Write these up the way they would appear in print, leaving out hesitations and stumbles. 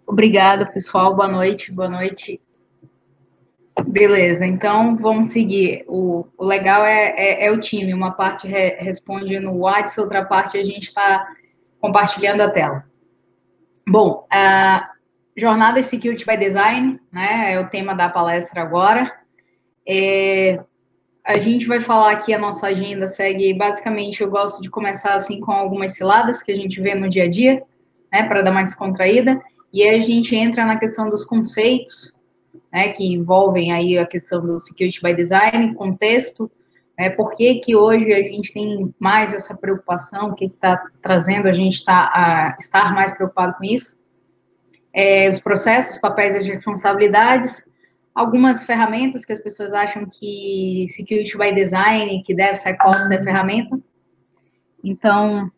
Obrigada, pessoal. Boa noite, boa noite. Beleza, então vamos seguir. O legal é o time. Uma parte responde no WhatsApp, outra parte a gente está compartilhando a tela. Bom, a jornada Security by Design, né, é o tema da palestra agora. A gente vai falar aqui, a nossa agenda segue, basicamente, eu gosto de começar assim com algumas ciladas que a gente vê no dia a dia, né, para dar uma descontraída, e aí a gente entra na questão dos conceitos, né, que envolvem aí a questão do Security by Design, contexto, né, por que que hoje a gente tem mais essa preocupação, o que está trazendo a gente a estar mais preocupado com isso, os processos, papéis e responsabilidades, algumas ferramentas que as pessoas acham que Security by Design, que DevSecOps é ferramenta. Então,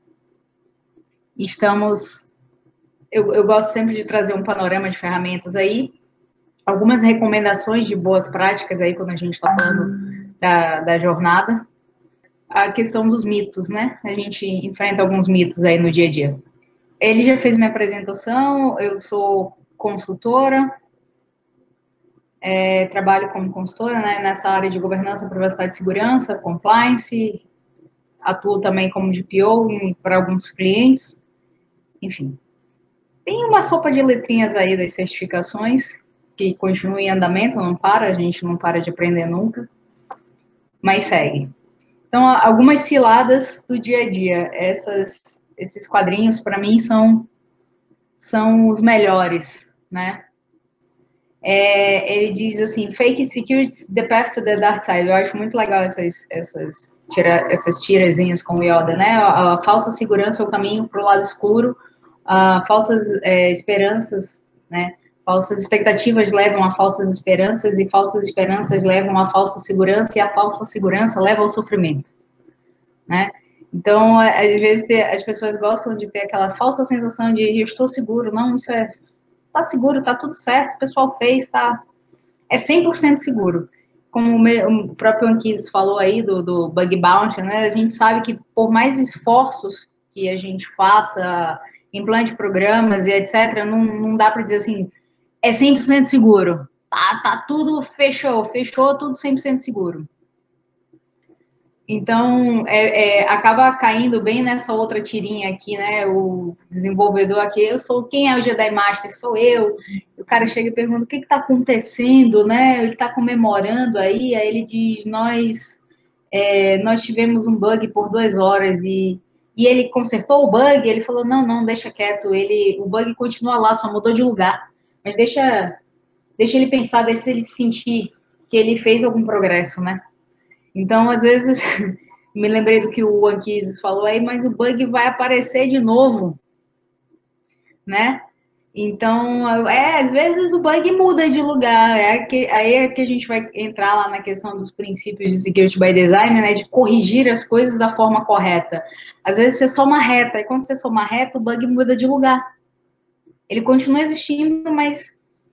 eu gosto sempre de trazer um panorama de ferramentas aí, algumas recomendações de boas práticas aí, quando a gente está falando da jornada. A questão dos mitos, né? A gente enfrenta alguns mitos aí no dia a dia. Ele já fez minha apresentação, eu sou consultora, trabalho como consultora, né, nessa área de governança, privacidade e segurança, compliance, atuo também como DPO para alguns clientes, enfim. Tem uma sopa de letrinhas aí das certificações, que continua em andamento, não para, a gente não para de aprender nunca, mas segue. Então, algumas ciladas do dia a dia, esses quadrinhos, para mim, são os melhores, né? Ele diz assim, fake security, the path to the dark side. Eu acho muito legal essas tirazinhas com o Yoda, né? A falsa segurança é o caminho para o lado escuro, falsas esperanças, né? Falsas expectativas levam a falsas esperanças, e falsas esperanças levam a falsa segurança, e a falsa segurança leva ao sofrimento, né? Então, às vezes, as pessoas gostam de ter aquela falsa sensação de eu estou seguro. Não, isso tá seguro, tá tudo certo, o pessoal fez, é 100% seguro. Como o próprio Anquises falou aí do bug bounty, né? A gente sabe que por mais esforços que a gente faça, implante programas e etc., não dá para dizer assim, é 100% seguro. Tá tudo fechou tudo 100% seguro. Então, acaba caindo bem nessa outra tirinha aqui, né? O desenvolvedor aqui, quem é o Jedi Master? Sou eu. O cara chega e pergunta, o que está acontecendo, né? Ele está comemorando aí ele diz, nós tivemos um bug por 2 horas e ele consertou o bug, ele falou, não, deixa quieto, o bug continua lá, só mudou de lugar. Mas deixa ele pensar, deixa ele sentir que ele fez algum progresso, né? Então, às vezes, me lembrei do que o Anquises falou aí, mas o bug vai aparecer de novo, né? Então, às vezes o bug muda de lugar, aí é que a gente vai entrar lá na questão dos princípios de Security by Design, né, de corrigir as coisas da forma correta. Às vezes você soma reta, e quando você soma reta, o bug muda de lugar. Ele continua existindo, mas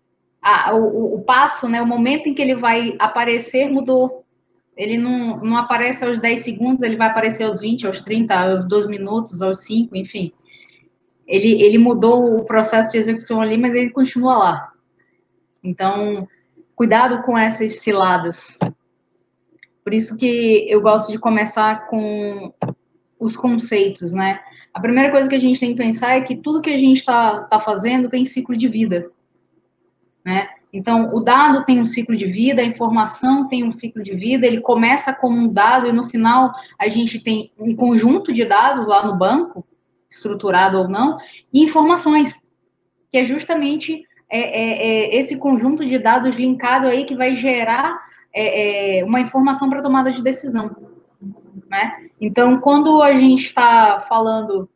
o passo, né, o momento em que ele vai aparecer mudou. Ele não aparece aos 10 segundos, ele vai aparecer aos 20, aos 30, aos 2 minutos, aos 5, enfim. Ele mudou o processo de execução ali, mas ele continua lá. Então, cuidado com essas ciladas. Por isso que eu gosto de começar com os conceitos, né? A primeira coisa que a gente tem que pensar é que tudo que a gente está fazendo tem ciclo de vida, né? Então, o dado tem um ciclo de vida, a informação tem um ciclo de vida, ele começa como um dado e no final a gente tem um conjunto de dados lá no banco, estruturado ou não, e informações, que é justamente esse conjunto de dados linkado aí que vai gerar uma informação para tomada de decisão, né? Então, quando a gente está falando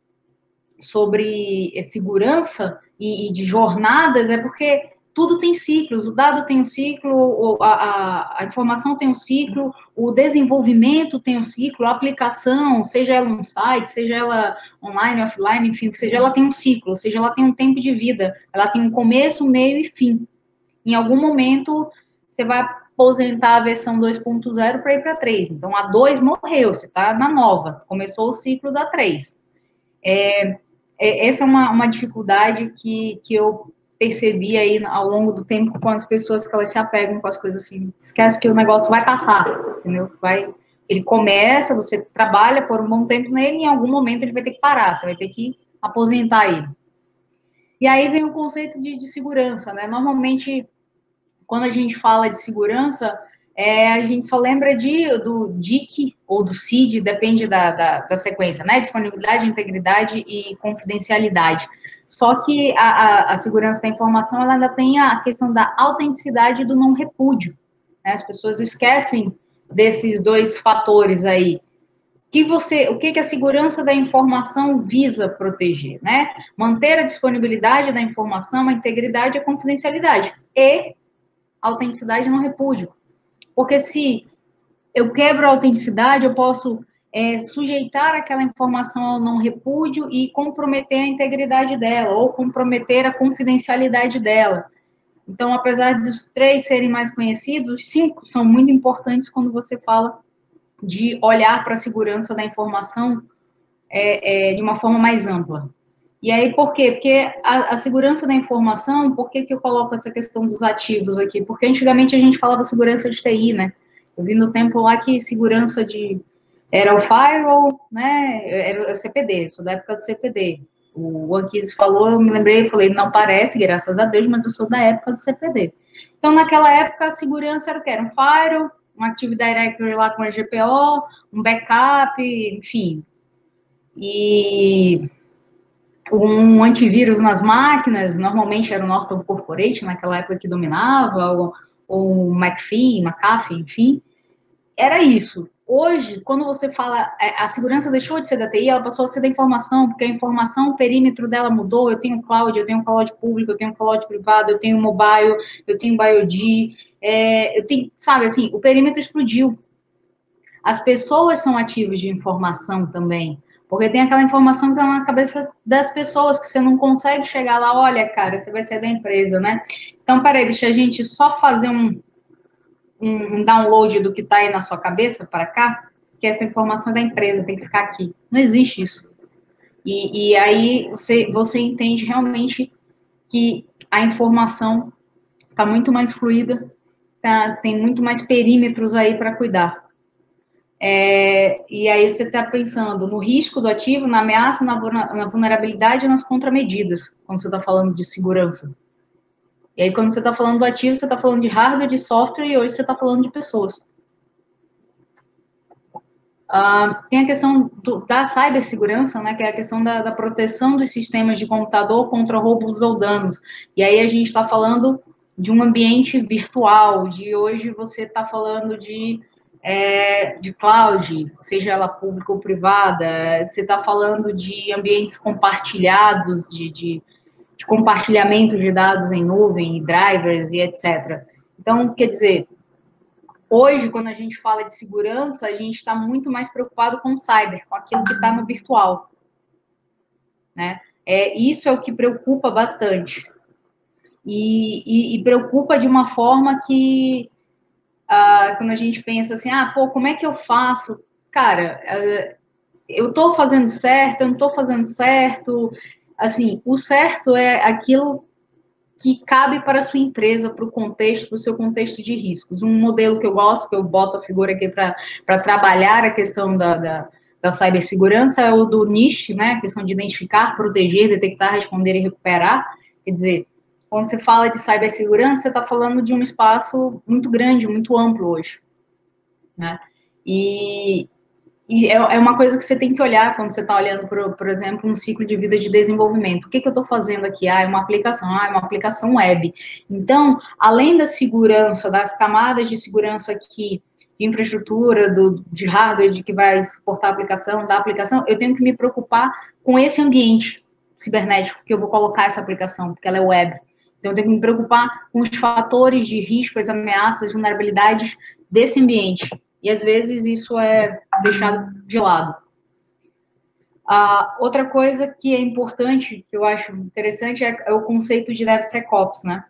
sobre segurança e de jornadas, é porque tudo tem ciclos, o dado tem um ciclo, a informação tem um ciclo, o desenvolvimento tem um ciclo, a aplicação, seja ela um site, seja ela online, offline, enfim, seja ela tem um ciclo, seja ela tem um tempo de vida, ela tem um começo, meio e fim. Em algum momento, você vai aposentar a versão 2.0 para ir para 3. Então, a 2 morreu, você está na nova, começou o ciclo da 3. Essa é uma dificuldade que eu percebi aí ao longo do tempo com as pessoas que elas se apegam com as coisas assim. Esquece que o negócio vai passar, entendeu? Ele começa, você trabalha por um bom tempo nele e em algum momento ele vai ter que parar, você vai ter que aposentar ele. E aí vem o conceito de segurança, né? Normalmente, quando a gente fala de segurança, a gente só lembra do DIC ou do CID, depende da sequência, né? Disponibilidade, integridade e confidencialidade. Só que a segurança da informação, ela ainda tem a questão da autenticidade e do não repúdio, né? As pessoas esquecem desses dois fatores aí. O que a segurança da informação visa proteger, né? Manter a disponibilidade da informação, a integridade e a confidencialidade. E autenticidade e não repúdio. Porque se eu quebro a autenticidade, eu posso sujeitar aquela informação ao não repúdio e comprometer a integridade dela, ou comprometer a confidencialidade dela. Então, apesar dos 3 serem mais conhecidos, 5 são muito importantes quando você fala de olhar para a segurança da informação de uma forma mais ampla. E aí, por quê? Porque a segurança da informação, por que eu coloco essa questão dos ativos aqui? Porque antigamente a gente falava segurança de TI, né? Eu vi no tempo lá que segurança era o firewall, né? Era o CPD, sou da época do CPD. O Anquise falou, eu me lembrei, falei, não parece, graças a Deus, mas eu sou da época do CPD. Então, naquela época, a segurança era o quê? Era um firewall, um Active Directory lá com a GPO, um backup, enfim. E um antivírus nas máquinas, normalmente era o Norton Corporate, naquela época que dominava, ou um McAfee, enfim, era isso. Hoje, quando você fala, a segurança deixou de ser da TI, ela passou a ser da informação, porque a informação, o perímetro dela mudou, eu tenho cloud público, eu tenho cloud privado, eu tenho mobile, eu tenho BioD, eu tenho, sabe, assim, o perímetro explodiu. As pessoas são ativos de informação também, porque tem aquela informação que está na cabeça das pessoas, que você não consegue chegar lá, olha, cara, você vai ser da empresa, né? Então, peraí, deixa a gente só fazer um download do que está aí na sua cabeça para cá, que essa informação é da empresa, tem que ficar aqui. Não existe isso. E aí você entende realmente que a informação está muito mais fluida, tem muito mais perímetros aí para cuidar. E aí você está pensando no risco do ativo, na ameaça, na vulnerabilidade e nas contramedidas, quando você está falando de segurança. E aí, quando você está falando do ativo, você está falando de hardware, de software, e hoje você está falando de pessoas. Tem a questão da cibersegurança, né, que é a questão da proteção dos sistemas de computador contra roubos ou danos. E aí a gente está falando de um ambiente virtual, de hoje você está falando de cloud, seja ela pública ou privada, você está falando de ambientes compartilhados, de compartilhamento de dados em nuvem, drivers e etc. Então, quer dizer, hoje, quando a gente fala de segurança, a gente está muito mais preocupado com o cyber, com aquilo que está no virtual, né? Isso é o que preocupa bastante. E preocupa de uma forma que, quando a gente pensa assim, como é que eu faço? Cara, eu estou fazendo certo, eu não estou fazendo certo. Assim, o certo é aquilo que cabe para a sua empresa, para o contexto, para o seu contexto de riscos. Um modelo que eu gosto, que eu boto a figura aqui para trabalhar a questão da cibersegurança, é o do NIST, né? A questão de identificar, proteger, detectar, responder e recuperar. Quer dizer, quando você fala de cibersegurança, você está falando de um espaço muito grande, muito amplo hoje, né? E é uma coisa que você tem que olhar quando você está olhando, por exemplo, um ciclo de vida de desenvolvimento. O que eu estou fazendo aqui? É uma aplicação. É uma aplicação web. Então, além da segurança, das camadas de segurança aqui, de infraestrutura, de hardware, de que vai suportar a aplicação, da aplicação, eu tenho que me preocupar com esse ambiente cibernético que eu vou colocar essa aplicação, porque ela é web. Então, eu tenho que me preocupar com os fatores de risco, as ameaças, vulnerabilidades desse ambiente. E às vezes isso é deixado de lado. Outra coisa que é importante, que eu acho interessante, é o conceito de DevSecOps, né?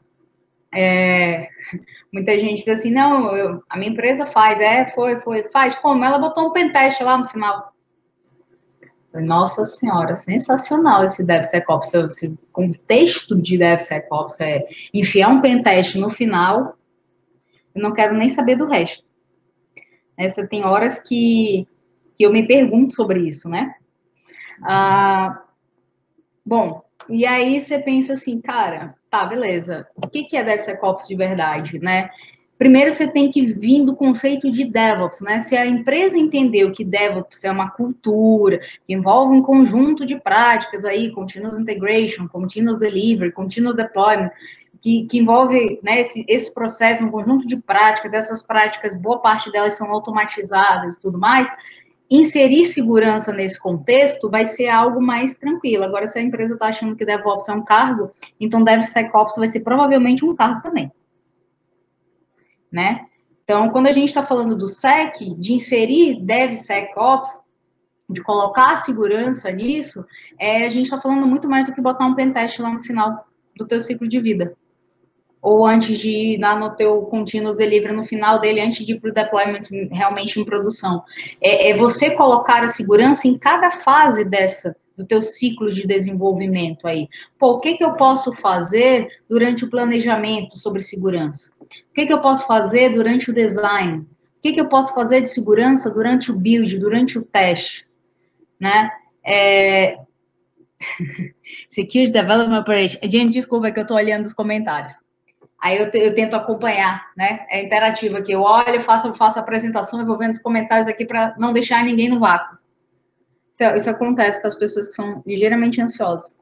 Muita gente diz assim, não, a minha empresa faz, faz como? Ela botou um pentest lá no final. Nossa Senhora, sensacional esse DevSecOps. Esse contexto de DevSecOps é enfiar um pentest no final, eu não quero nem saber do resto. Essa tem horas que eu me pergunto sobre isso, né? Bom, e aí você pensa assim, cara, tá, beleza. O que é DevSecOps de verdade, né? Primeiro você tem que vir do conceito de DevOps, né? Se a empresa entendeu que DevOps é uma cultura, que envolve um conjunto de práticas aí, Continuous Integration, Continuous Delivery, Continuous Deployment, que envolve, né, esse processo, um conjunto de práticas, essas práticas, boa parte delas são automatizadas e tudo mais, inserir segurança nesse contexto vai ser algo mais tranquilo. Agora, se a empresa está achando que DevOps é um cargo, então DevSecOps vai ser provavelmente um cargo também, né? Então, quando a gente está falando do SEC, de inserir DevSecOps, de colocar a segurança nisso, a gente está falando muito mais do que botar um pentest lá no final do teu ciclo de vida. Ou antes de ir lá no teu continuous delivery, no final dele, antes de ir para o deployment realmente em produção. É você colocar a segurança em cada fase do teu ciclo de desenvolvimento aí. Pô, o que eu posso fazer durante o planejamento sobre segurança? O que eu posso fazer durante o design? O que eu posso fazer de segurança durante o build, durante o teste? Né? Security Development Operation. Gente, desculpa que eu estou olhando os comentários. Aí eu tento acompanhar, né? É interativo aqui. Eu olho, faço a apresentação, eu vou vendo os comentários aqui para não deixar ninguém no vácuo. Isso acontece com as pessoas que são ligeiramente ansiosas.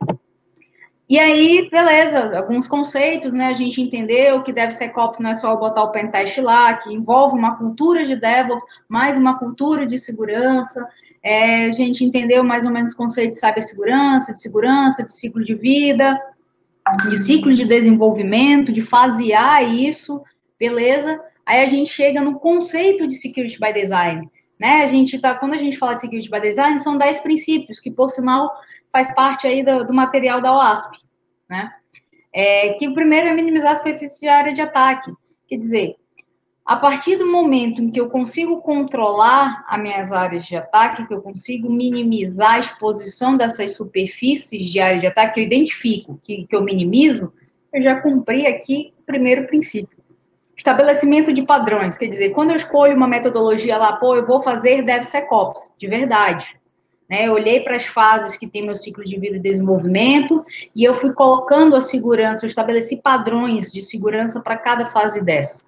E aí, beleza, alguns conceitos, né? A gente entendeu que DevSecOps não é só botar o pentest lá, que envolve uma cultura de DevOps, mais uma cultura de segurança. A gente entendeu mais ou menos o conceito de cibersegurança, de ciclo de vida, de ciclo de desenvolvimento, de fasear isso, beleza? Aí a gente chega no conceito de Security by Design, né? Quando a gente fala de Security by Design, são 10 princípios, que por sinal faz parte aí do material da OASP, né? Que o primeiro é minimizar a superfície de área de ataque, quer dizer, a partir do momento em que eu consigo controlar as minhas áreas de ataque, que eu consigo minimizar a exposição dessas superfícies de área de ataque, que eu identifico, que eu minimizo, eu já cumpri aqui o primeiro princípio. Estabelecimento de padrões, quer dizer, quando eu escolho uma metodologia lá, pô, eu vou fazer DevSecOps, de verdade. Né? Eu olhei para as fases que tem meu ciclo de vida e desenvolvimento e eu fui colocando a segurança, eu estabeleci padrões de segurança para cada fase dessa.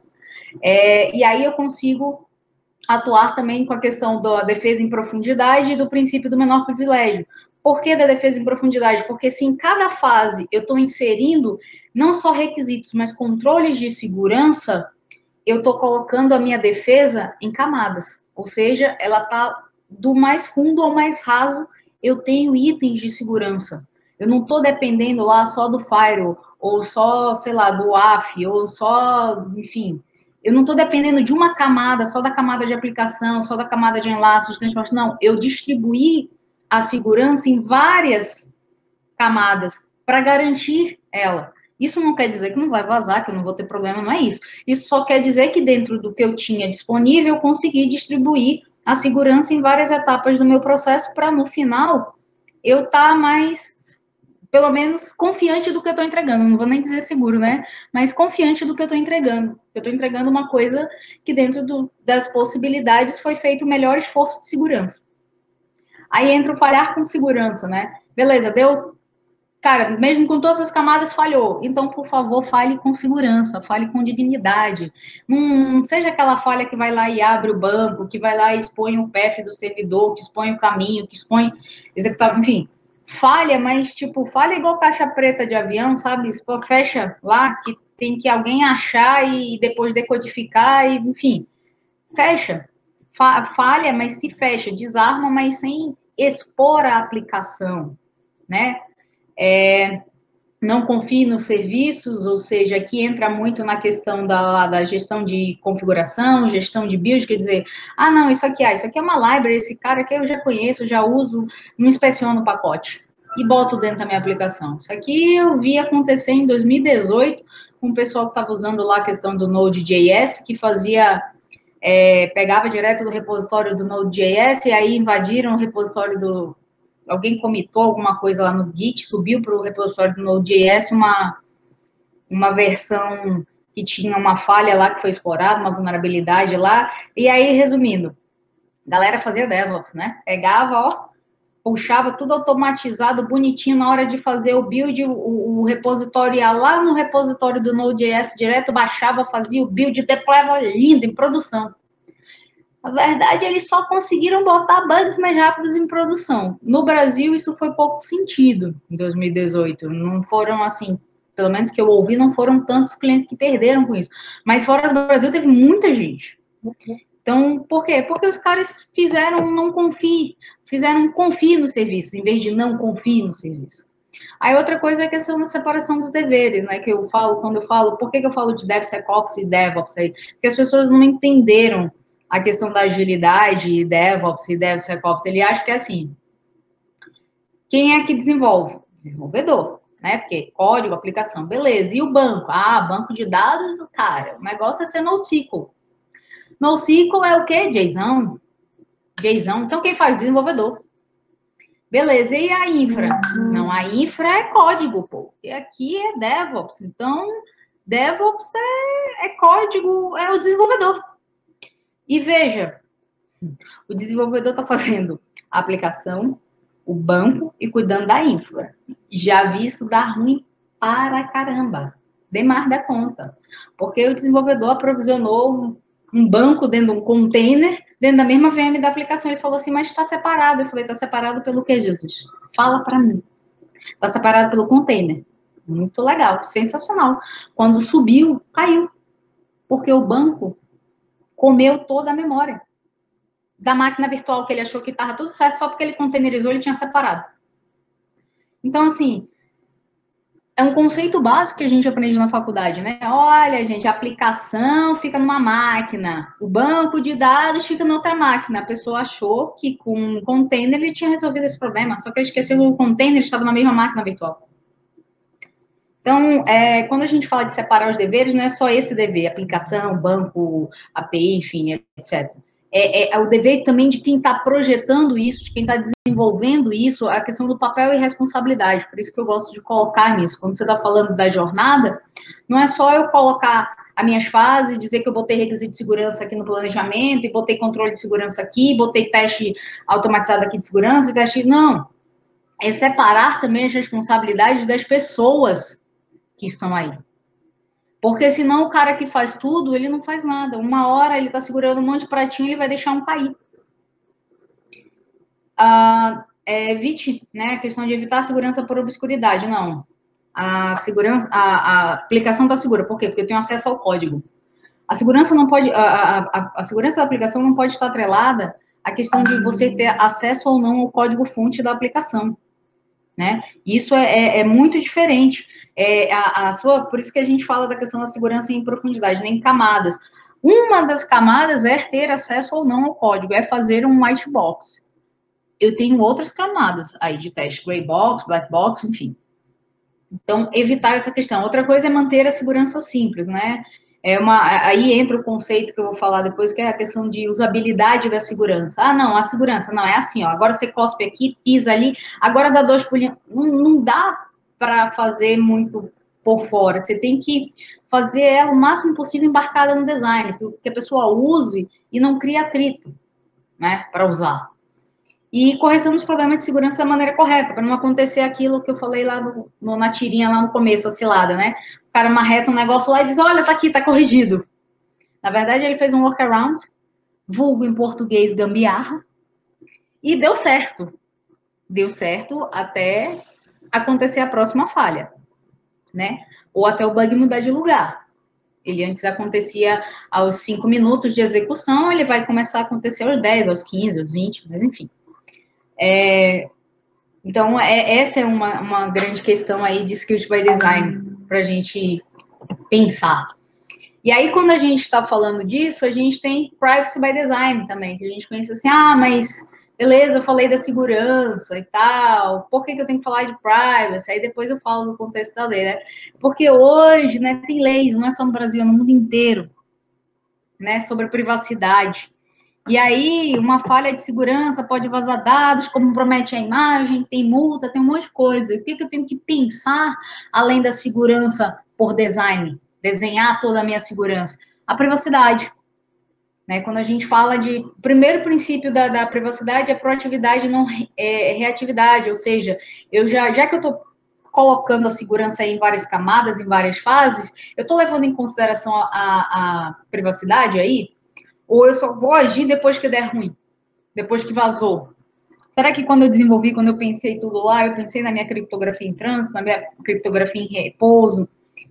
E aí eu consigo atuar também com a questão da defesa em profundidade e do princípio do menor privilégio. Por que da defesa em profundidade? Porque se em cada fase eu estou inserindo não só requisitos, mas controles de segurança, eu estou colocando a minha defesa em camadas. Ou seja, ela está do mais fundo ao mais raso, eu tenho itens de segurança. Eu não estou dependendo lá só do firewall, ou só, sei lá, do WAF, ou só, enfim, eu não estou dependendo de uma camada, só da camada de aplicação, só da camada de enlaces, de transporte. Não, eu distribuí a segurança em várias camadas para garantir ela. Isso não quer dizer que não vai vazar, que eu não vou ter problema, não é isso. Isso só quer dizer que dentro do que eu tinha disponível, eu consegui distribuir a segurança em várias etapas do meu processo para, no final, eu estar mais pelo menos confiante do que eu estou entregando, não vou nem dizer seguro, né? Mas confiante do que eu estou entregando. Eu estou entregando uma coisa que dentro das possibilidades foi feito o melhor esforço de segurança. Aí entra o falhar com segurança, né? Beleza, deu... Cara, mesmo com todas as camadas, falhou. Então, por favor, fale com segurança, fale com dignidade. Não seja aquela falha que vai lá e abre o banco, que vai lá e expõe o path do servidor, que expõe o caminho, que expõe executável, enfim. Falha, mas, tipo, falha igual caixa preta de avião, sabe? Fecha lá, que tem que alguém achar e depois decodificar, e, enfim. Fecha. Falha, mas se fecha. Desarma, mas sem expor a aplicação, né? Não confie nos serviços, ou seja, aqui entra muito na questão da gestão de configuração, gestão de build, quer dizer, não, isso aqui é uma library, esse cara aqui eu já conheço, eu já uso, não inspeciono o pacote e boto dentro da minha aplicação. Isso aqui eu vi acontecer em 2018 com o pessoal que estava usando lá a questão do Node.js, que fazia, pegava direto do repositório do Node.js e aí invadiram o repositório alguém comitou alguma coisa lá no Git, subiu para o repositório do Node.js uma versão que tinha uma falha lá que foi explorada, uma vulnerabilidade lá, e aí, resumindo, a galera fazia DevOps, né? Pegava, ó, puxava tudo automatizado, bonitinho, na hora de fazer o build, o repositório ia lá no repositório do Node.js direto, baixava, fazia o build, deployava lindo, em produção. Na verdade, eles só conseguiram botar bugs mais rápidos em produção. No Brasil, isso foi pouco sentido em 2018. Não foram assim, pelo menos que eu ouvi, não foram tantos clientes que perderam com isso. Mas fora do Brasil, teve muita gente. Então, por quê? Porque os caras fizeram não confie, fizeram confie no serviço, em vez de não confie no serviço. Aí outra coisa é a questão da separação dos deveres, né? Que eu falo, quando eu falo, por que eu falo de DevSecOps e DevOps aí? Porque as pessoas não entenderam a questão da agilidade, DevOps e DevSecOps. Ele acha que é assim, quem é que desenvolve? Desenvolvedor, né? Porque código, aplicação, beleza. E o banco? Ah, banco de dados, cara, o negócio é ser NoSQL. NoSQL é o quê? JSON. JSON. Então, quem faz? Desenvolvedor. Beleza, e a infra? Não, a infra é código, pô. E aqui é DevOps. Então, DevOps é código, é o desenvolvedor. E veja, o desenvolvedor está fazendo a aplicação, o banco e cuidando da infra. Já vi isso dar ruim para caramba. Demais da conta. Porque o desenvolvedor aprovisionou um banco dentro de um container, dentro da mesma VM da aplicação. Ele falou assim, mas está separado. Eu falei, está separado pelo quê, Jesus? Fala para mim. Está separado pelo container. Muito legal, sensacional. Quando subiu, caiu. Porque o banco comeu toda a memória da máquina virtual que ele achou que estava tudo certo, só porque ele containerizou, ele tinha separado. Então, assim, é um conceito básico que a gente aprende na faculdade, né? Olha, gente, a aplicação fica numa máquina, o banco de dados fica na outra máquina. A pessoa achou que com um container ele tinha resolvido esse problema, só que ele esqueceu que o container estava na mesma máquina virtual. Então, quando a gente fala de separar os deveres, não é só esse dever, aplicação, banco, API, enfim, etc. É o dever também de quem está projetando isso, de quem está desenvolvendo isso, a questão do papel e responsabilidade. Por isso que eu gosto de colocar nisso. Quando você está falando da jornada, não é só eu colocar as minhas fases, dizer que eu botei requisito de segurança aqui no planejamento, e botei controle de segurança aqui, botei teste automatizado aqui de segurança, e teste... Não. É separar também as responsabilidades das pessoas que estão aí. Porque senão o cara que faz tudo, ele não faz nada. Uma hora ele está segurando um monte de pratinho e ele vai deixar um cair. Evite, né? A questão de evitar a segurança por obscuridade. Não. A segurança, a aplicação está segura. Por quê? Porque eu tenho acesso ao código. A segurança não pode, a segurança da aplicação não pode estar atrelada à questão de você ter acesso ou não ao código-fonte da aplicação, né? Isso é muito diferente. Por isso que a gente fala da questão da segurança em profundidade, né, em camadas. Uma das camadas é ter acesso ou não ao código, é fazer um white box. Eu tenho outras camadas aí de teste, gray box, black box, enfim. Então, evitar essa questão. Outra coisa é manter a segurança simples, né? Aí entra o conceito que eu vou falar depois, que é a questão de usabilidade da segurança. Ah, não, a segurança, não, é assim, ó, agora você cospe aqui, pisa ali, agora dá 2 pulinhos. Não dá para fazer muito por fora. Você tem que fazer ela o máximo possível embarcada no design, que a pessoa use e não crie atrito, né, para usar. E correção dos problemas de segurança da maneira correta, para não acontecer aquilo que eu falei lá na tirinha, lá no começo, oscilada, né? O cara marreta um negócio lá e diz, olha, tá aqui, tá corrigido. Na verdade, ele fez um workaround, vulgo em português gambiarra, e deu certo. Deu certo até acontecer a próxima falha, né? Ou até o bug mudar de lugar. Ele antes acontecia aos 5 minutos de execução, ele vai começar a acontecer aos 10, aos 15, aos 20, mas enfim. Então, essa é uma grande questão aí de skills by design para a gente pensar. E aí, quando a gente está falando disso, a gente tem privacy by design também, que a gente pensa assim, mas beleza, eu falei da segurança e tal, por que eu tenho que falar de privacy? Aí depois eu falo no contexto da lei, né? Porque hoje, né, tem leis, não é só no Brasil, é no mundo inteiro, né, sobre privacidade. E aí, uma falha de segurança pode vazar dados, compromete a imagem, tem multa, tem um monte de coisa. O que eu tenho que pensar além da segurança por design? Desenhar toda a minha segurança? A privacidade. Né? Quando a gente fala de... O primeiro princípio da privacidade é proatividade, não reatividade. Ou seja, já que eu estou colocando a segurança em várias camadas, em várias fases, eu estou levando em consideração a privacidade aí? Ou eu só vou agir depois que der ruim? Depois que vazou? Será que quando eu desenvolvi, quando eu pensei tudo lá, eu pensei na minha criptografia em trânsito, na minha criptografia em repouso,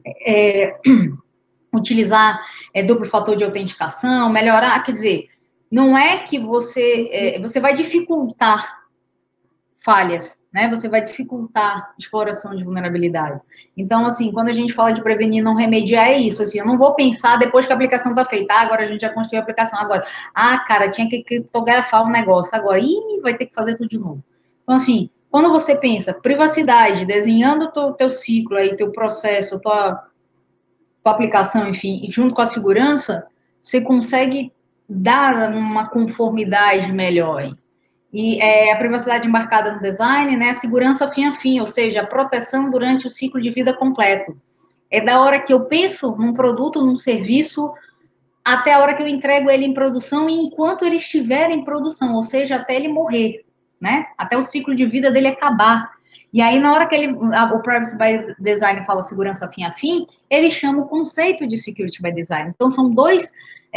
utilizar duplo fator de autenticação, melhorar, quer dizer, não é que você vai dificultar falhas, né? Você vai dificultar exploração de vulnerabilidade. Então, assim, quando a gente fala de prevenir, não remediar, é isso. Assim, eu não vou pensar depois que a aplicação está feita. Ah, agora a gente já construiu a aplicação. Agora, cara, tinha que criptografar o negócio. Agora, vai ter que fazer tudo de novo. Então, assim, quando você pensa privacidade, desenhando o teu ciclo aí, teu processo, tua aplicação, enfim, e junto com a segurança, você consegue dar uma conformidade melhor. E a privacidade embarcada no design, né, a segurança fim a fim, ou seja, a proteção durante o ciclo de vida completo. É da hora que eu penso num produto, num serviço, até a hora que eu entrego ele em produção e enquanto ele estiver em produção, ou seja, até ele morrer, né? Até o ciclo de vida dele acabar. E aí, na hora que o Privacy by Design fala segurança fim a fim, ele chama o conceito de Security by Design. Então, são dois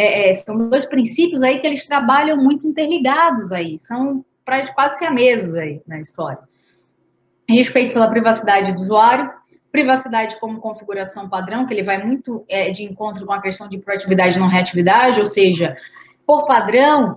princípios aí que eles trabalham muito interligados aí, são quase siameses aí na história. Respeito pela privacidade do usuário, privacidade como configuração padrão, que ele vai muito de encontro com a questão de proatividade e não reatividade, ou seja, por padrão,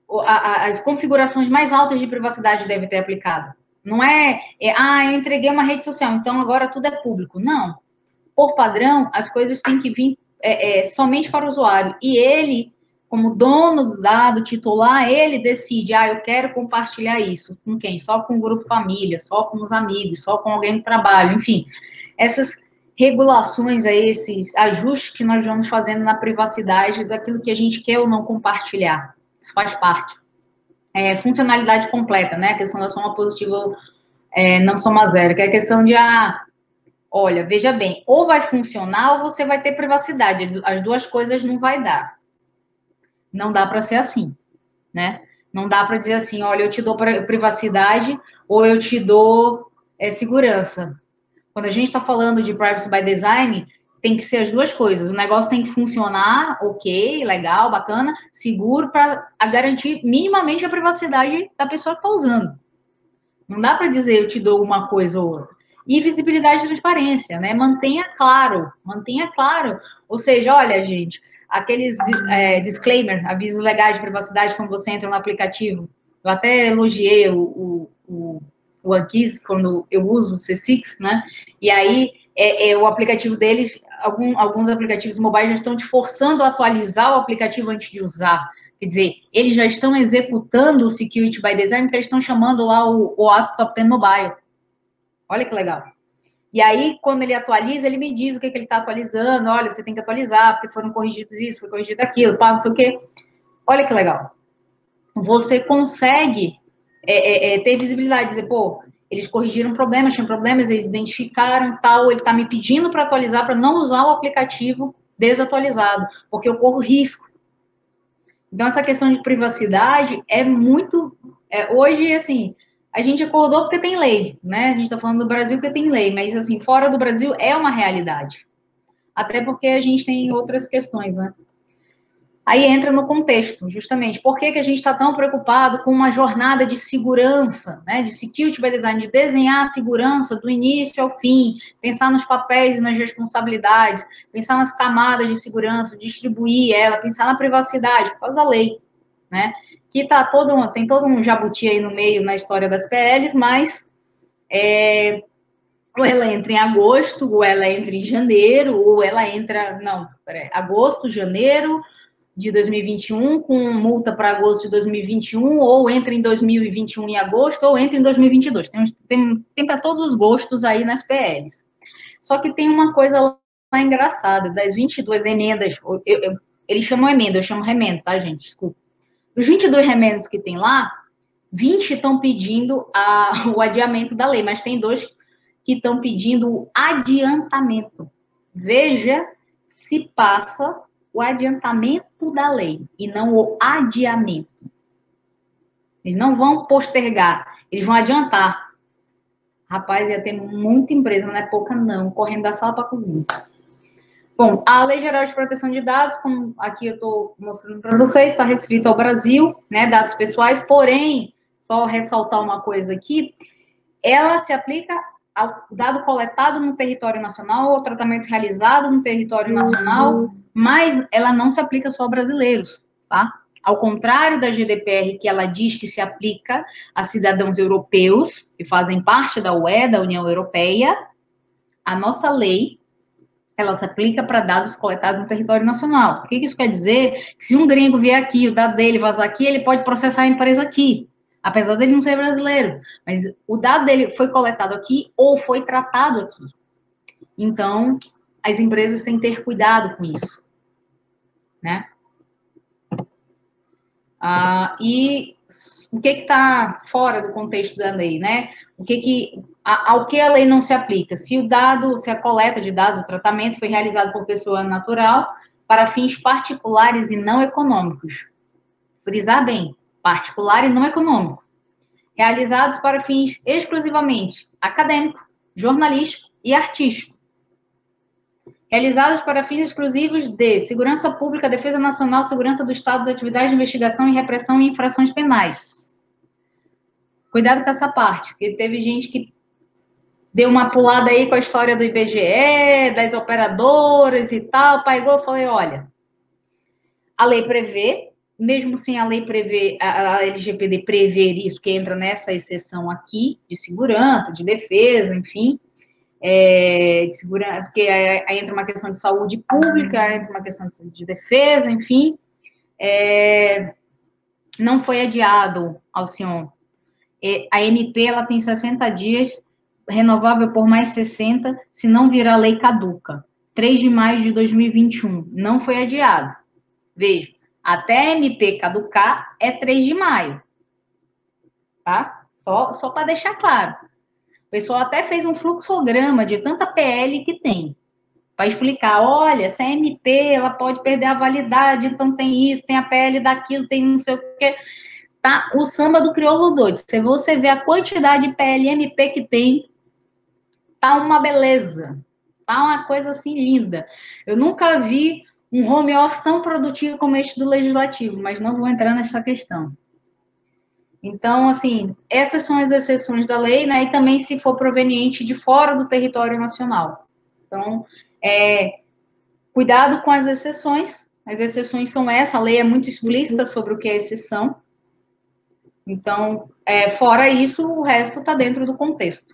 as configurações mais altas de privacidade devem ter aplicado. Não eu entreguei uma rede social, então agora tudo é público. Não. Por padrão, as coisas têm que vir somente para o usuário. E ele, como dono do dado, titular, ele decide, eu quero compartilhar isso. Com quem? Só com o grupo família, só com os amigos, só com alguém do trabalho, enfim. Essas regulações aí, esses ajustes que nós vamos fazendo na privacidade daquilo que a gente quer ou não compartilhar. Isso faz parte. Funcionalidade completa, né? A questão da soma positiva, não soma zero, que é a questão de, olha, veja bem, ou vai funcionar ou você vai ter privacidade. As duas coisas não vai dar. Não dá para ser assim, né? Não dá para dizer assim, olha, eu te dou privacidade ou eu te dou segurança. Quando a gente está falando de privacy by design, tem que ser as duas coisas. O negócio tem que funcionar, ok, legal, bacana, seguro, para garantir minimamente a privacidade da pessoa que está usando. Não dá para dizer eu te dou uma coisa ou outra. E visibilidade e transparência, né? Mantenha claro. Ou seja, olha, gente, aqueles disclaimer, avisos legais de privacidade quando você entra no aplicativo. Eu até elogiei o Ankiz quando eu uso o C6, né? E aí o aplicativo deles, alguns aplicativos mobile já estão te forçando a atualizar o aplicativo antes de usar. Quer dizer, eles já estão executando o Security by Design, que eles estão chamando lá o OWASP Top 10 Mobile. Olha que legal. E aí, quando ele atualiza, ele me diz o que ele está atualizando. Olha, você tem que atualizar, porque foram corrigidos isso, foi corrigido aquilo, não sei o quê. Olha que legal. Você consegue ter visibilidade, dizer, pô, eles corrigiram problemas, tinham problemas, eles identificaram tal, ele está me pedindo para atualizar, para não usar o aplicativo desatualizado, porque eu corro risco. Então, essa questão de privacidade é muito... hoje, assim, a gente acordou porque tem lei, né? A gente está falando do Brasil porque tem lei, mas, assim, fora do Brasil é uma realidade. Até porque a gente tem outras questões, né? Aí entra no contexto, justamente. Por que a gente está tão preocupado com uma jornada de segurança, né? De security by design, de desenhar a segurança do início ao fim, pensar nos papéis e nas responsabilidades, pensar nas camadas de segurança, distribuir ela, pensar na privacidade, por causa da lei, né? Que tem todo um jabuti aí no meio na história das PLs, mas ou ela entra em agosto, ou ela entra em janeiro, ou ela entra, agosto, janeiro de 2021, com multa para agosto de 2021, ou entra em 2021 em agosto, ou entra em 2022. Tem para todos os gostos aí nas PLs. Só que tem uma coisa lá engraçada, das 22 emendas, eles chamam emenda, eu chamo remendo, tá, gente? Desculpa. Os 22 remendos que tem lá, 20 estão pedindo o adiamento da lei, mas tem 2 que estão pedindo o adiantamento. Veja se passa o adiantamento da lei e não o adiamento. Eles não vão postergar, eles vão adiantar. Rapaz, ia ter muita empresa, não é pouca não, correndo da sala para a cozinha. Bom, a Lei Geral de Proteção de Dados, como aqui eu estou mostrando para vocês, está restrita ao Brasil, né, dados pessoais, porém, só ressaltar uma coisa aqui, ela se aplica ao dado coletado no território nacional, ao tratamento realizado no território nacional, mas ela não se aplica só a brasileiros, tá? Ao contrário da GDPR, que ela diz que se aplica a cidadãos europeus, que fazem parte da UE, da União Europeia, a nossa lei, ela se aplica para dados coletados no território nacional. O que isso quer dizer? Que se um gringo vier aqui, o dado dele vazar aqui, ele pode processar a empresa aqui, apesar dele não ser brasileiro. Mas o dado dele foi coletado aqui ou foi tratado aqui. Então, as empresas têm que ter cuidado com isso, né? E o que está fora do contexto da lei, né? Ao que a lei não se aplica? Se a coleta de dados, o tratamento foi realizado por pessoa natural para fins particulares e não econômicos. Frisar bem, particular e não econômico. Realizados para fins exclusivamente acadêmico, jornalístico e artístico. Realizados para fins exclusivos de segurança pública, defesa nacional, segurança do Estado, das atividades de investigação e repressão e infrações penais. Cuidado com essa parte, porque teve gente que deu uma pulada aí com a história do IBGE, das operadoras e tal, pegou e falei, olha, a lei prevê, mesmo sem a lei prever, a LGPD prever isso, que entra nessa exceção aqui, de segurança, de defesa, enfim, de segurança, porque aí entra uma questão de saúde pública, entra uma questão de defesa, enfim, não foi adiado, Alcion. A MP, ela tem 60 dias, renovável por mais 60, se não virar lei caduca. 3 de maio de 2021, não foi adiado. Veja, até a MP caducar é 3 de maio, tá? Só para deixar claro. O pessoal até fez um fluxograma de tanta PL que tem, para explicar, olha, essa MP, ela pode perder a validade, então tem isso, tem a PL daquilo, tem não sei o quê. Tá o samba do crioulo doido. Se você vê a quantidade de PL e MP que tem, tá uma beleza. Tá uma coisa assim linda. Eu nunca vi um home office tão produtivo como este do Legislativo, mas não vou entrar nessa questão. Então, assim, essas são as exceções da lei, né? E também se for proveniente de fora do território nacional. Então, cuidado com as exceções. As exceções são essa, a lei é muito explícita sobre o que é exceção. Então, fora isso, o resto está dentro do contexto.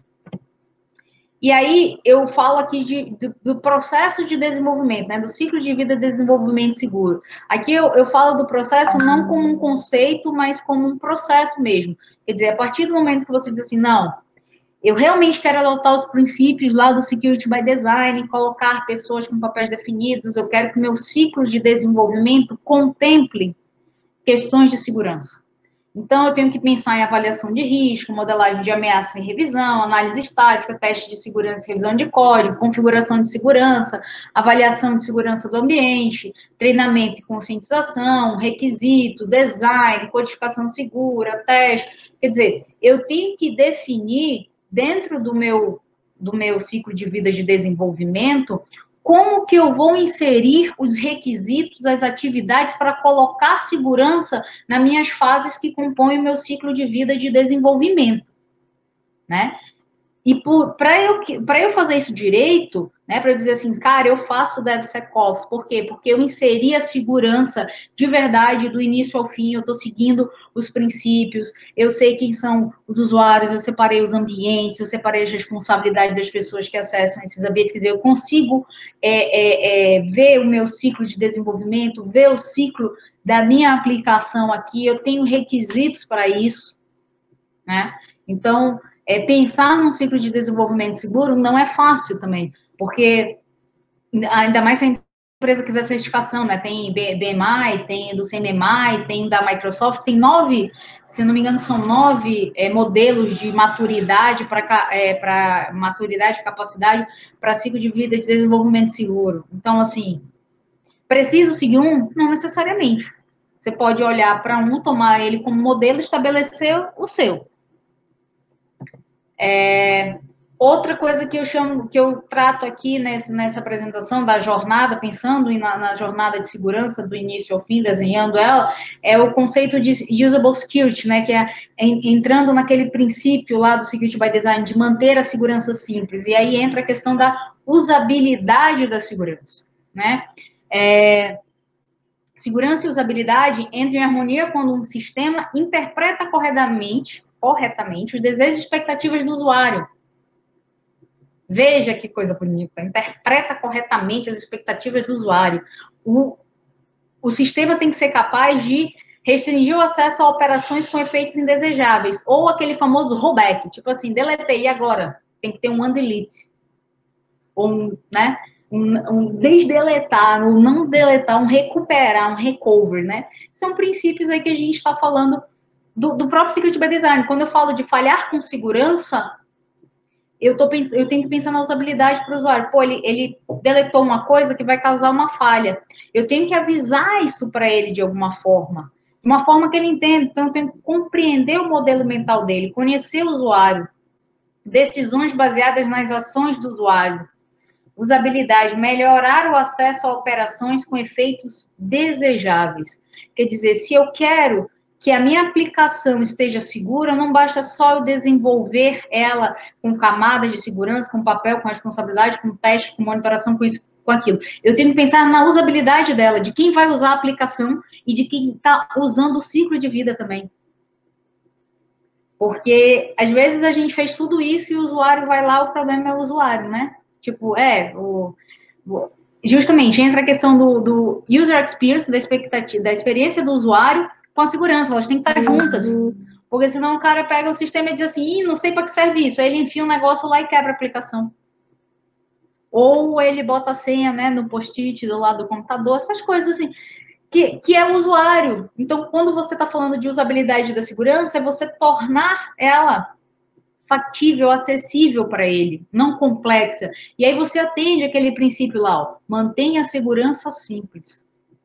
E aí, eu falo aqui do processo de desenvolvimento, né? Do ciclo de vida de desenvolvimento seguro. Aqui eu falo do processo não como um conceito, mas como um processo mesmo. Quer dizer, a partir do momento que você diz assim, não, eu realmente quero adotar os princípios lá do Security by Design, colocar pessoas com papéis definidos, eu quero que o meu ciclo de desenvolvimento contemple questões de segurança. Então, eu tenho que pensar em avaliação de risco, modelagem de ameaça e revisão, análise estática, teste de segurança e revisão de código, configuração de segurança, avaliação de segurança do ambiente, treinamento e conscientização, requisito, design, codificação segura, teste. Quer dizer, eu tenho que definir, dentro do meu ciclo de vida de desenvolvimento, como que eu vou inserir os requisitos, as atividades para colocar segurança nas minhas fases que compõem o meu ciclo de vida de desenvolvimento, né? E para eu fazer isso direito, né, para eu dizer assim, cara, eu faço DevSecOps, por quê? Porque eu inseri a segurança de verdade do início ao fim, eu estou seguindo os princípios, eu sei quem são os usuários, eu separei os ambientes, eu separei as responsabilidades das pessoas que acessam esses ambientes, quer dizer, eu consigo ver o meu ciclo de desenvolvimento, ver o ciclo da minha aplicação aqui, eu tenho requisitos para isso, né? Então, pensar num ciclo de desenvolvimento seguro não é fácil também, porque ainda mais se a empresa quiser certificação, né? Tem BMI, tem do CMMI, tem da Microsoft, tem 9, se não me engano, são 9 modelos de maturidade para maturidade, capacidade para ciclo de vida de desenvolvimento seguro. Então, assim, preciso seguir um? Não necessariamente. Você pode olhar para um, tomar ele como modelo e estabelecer o seu. Outra coisa que eu trato aqui nessa apresentação da jornada, pensando na jornada de segurança do início ao fim, desenhando ela, é o conceito de usable security, né, que é entrando naquele princípio lá do security by design, de manter a segurança simples. E aí entra a questão da usabilidade da segurança, né? Segurança e usabilidade entram em harmonia quando um sistema interpreta corretamente os desejos e expectativas do usuário. Veja que coisa bonita, interpreta corretamente as expectativas do usuário. O sistema tem que ser capaz de restringir o acesso a operações com efeitos indesejáveis, ou aquele famoso rollback, tipo assim, deletei, e agora? Tem que ter um undelete, ou né, um desdeletar, um não deletar, um recuperar, um recover, né? São princípios aí que a gente está falando do próprio Security by Design. Quando eu falo de falhar com segurança, eu tenho que pensar na usabilidade para o usuário. Pô, ele deletou uma coisa que vai causar uma falha. Eu tenho que avisar isso para ele de alguma forma. De uma forma que ele entenda. Então, eu tenho que compreender o modelo mental dele, conhecer o usuário. Decisões baseadas nas ações do usuário. Usabilidade, melhorar o acesso a operações com efeitos desejáveis. Quer dizer, se eu quero que a minha aplicação esteja segura, não basta só eu desenvolver ela com camadas de segurança, com papel, com responsabilidade, com teste, com monitoração, com isso, com aquilo. Eu tenho que pensar na usabilidade dela, de quem vai usar a aplicação e de quem está usando o ciclo de vida também. Porque, às vezes, a gente fez tudo isso e o usuário vai lá, o problema é o usuário, né? Tipo, justamente, entra a questão do user experience, da experiência do usuário com a segurança, elas têm que estar juntas. Porque senão o cara pega o sistema e diz assim, não sei para que serve isso. Aí ele enfia um negócio lá e quebra a aplicação. Ou ele bota a senha, né, no post-it do lado do computador, essas coisas assim, que é o usuário. Então, quando você está falando de usabilidade da segurança, é você tornar ela factível, acessível para ele, não complexa. E aí você atende aquele princípio lá, ó, mantenha a segurança simples.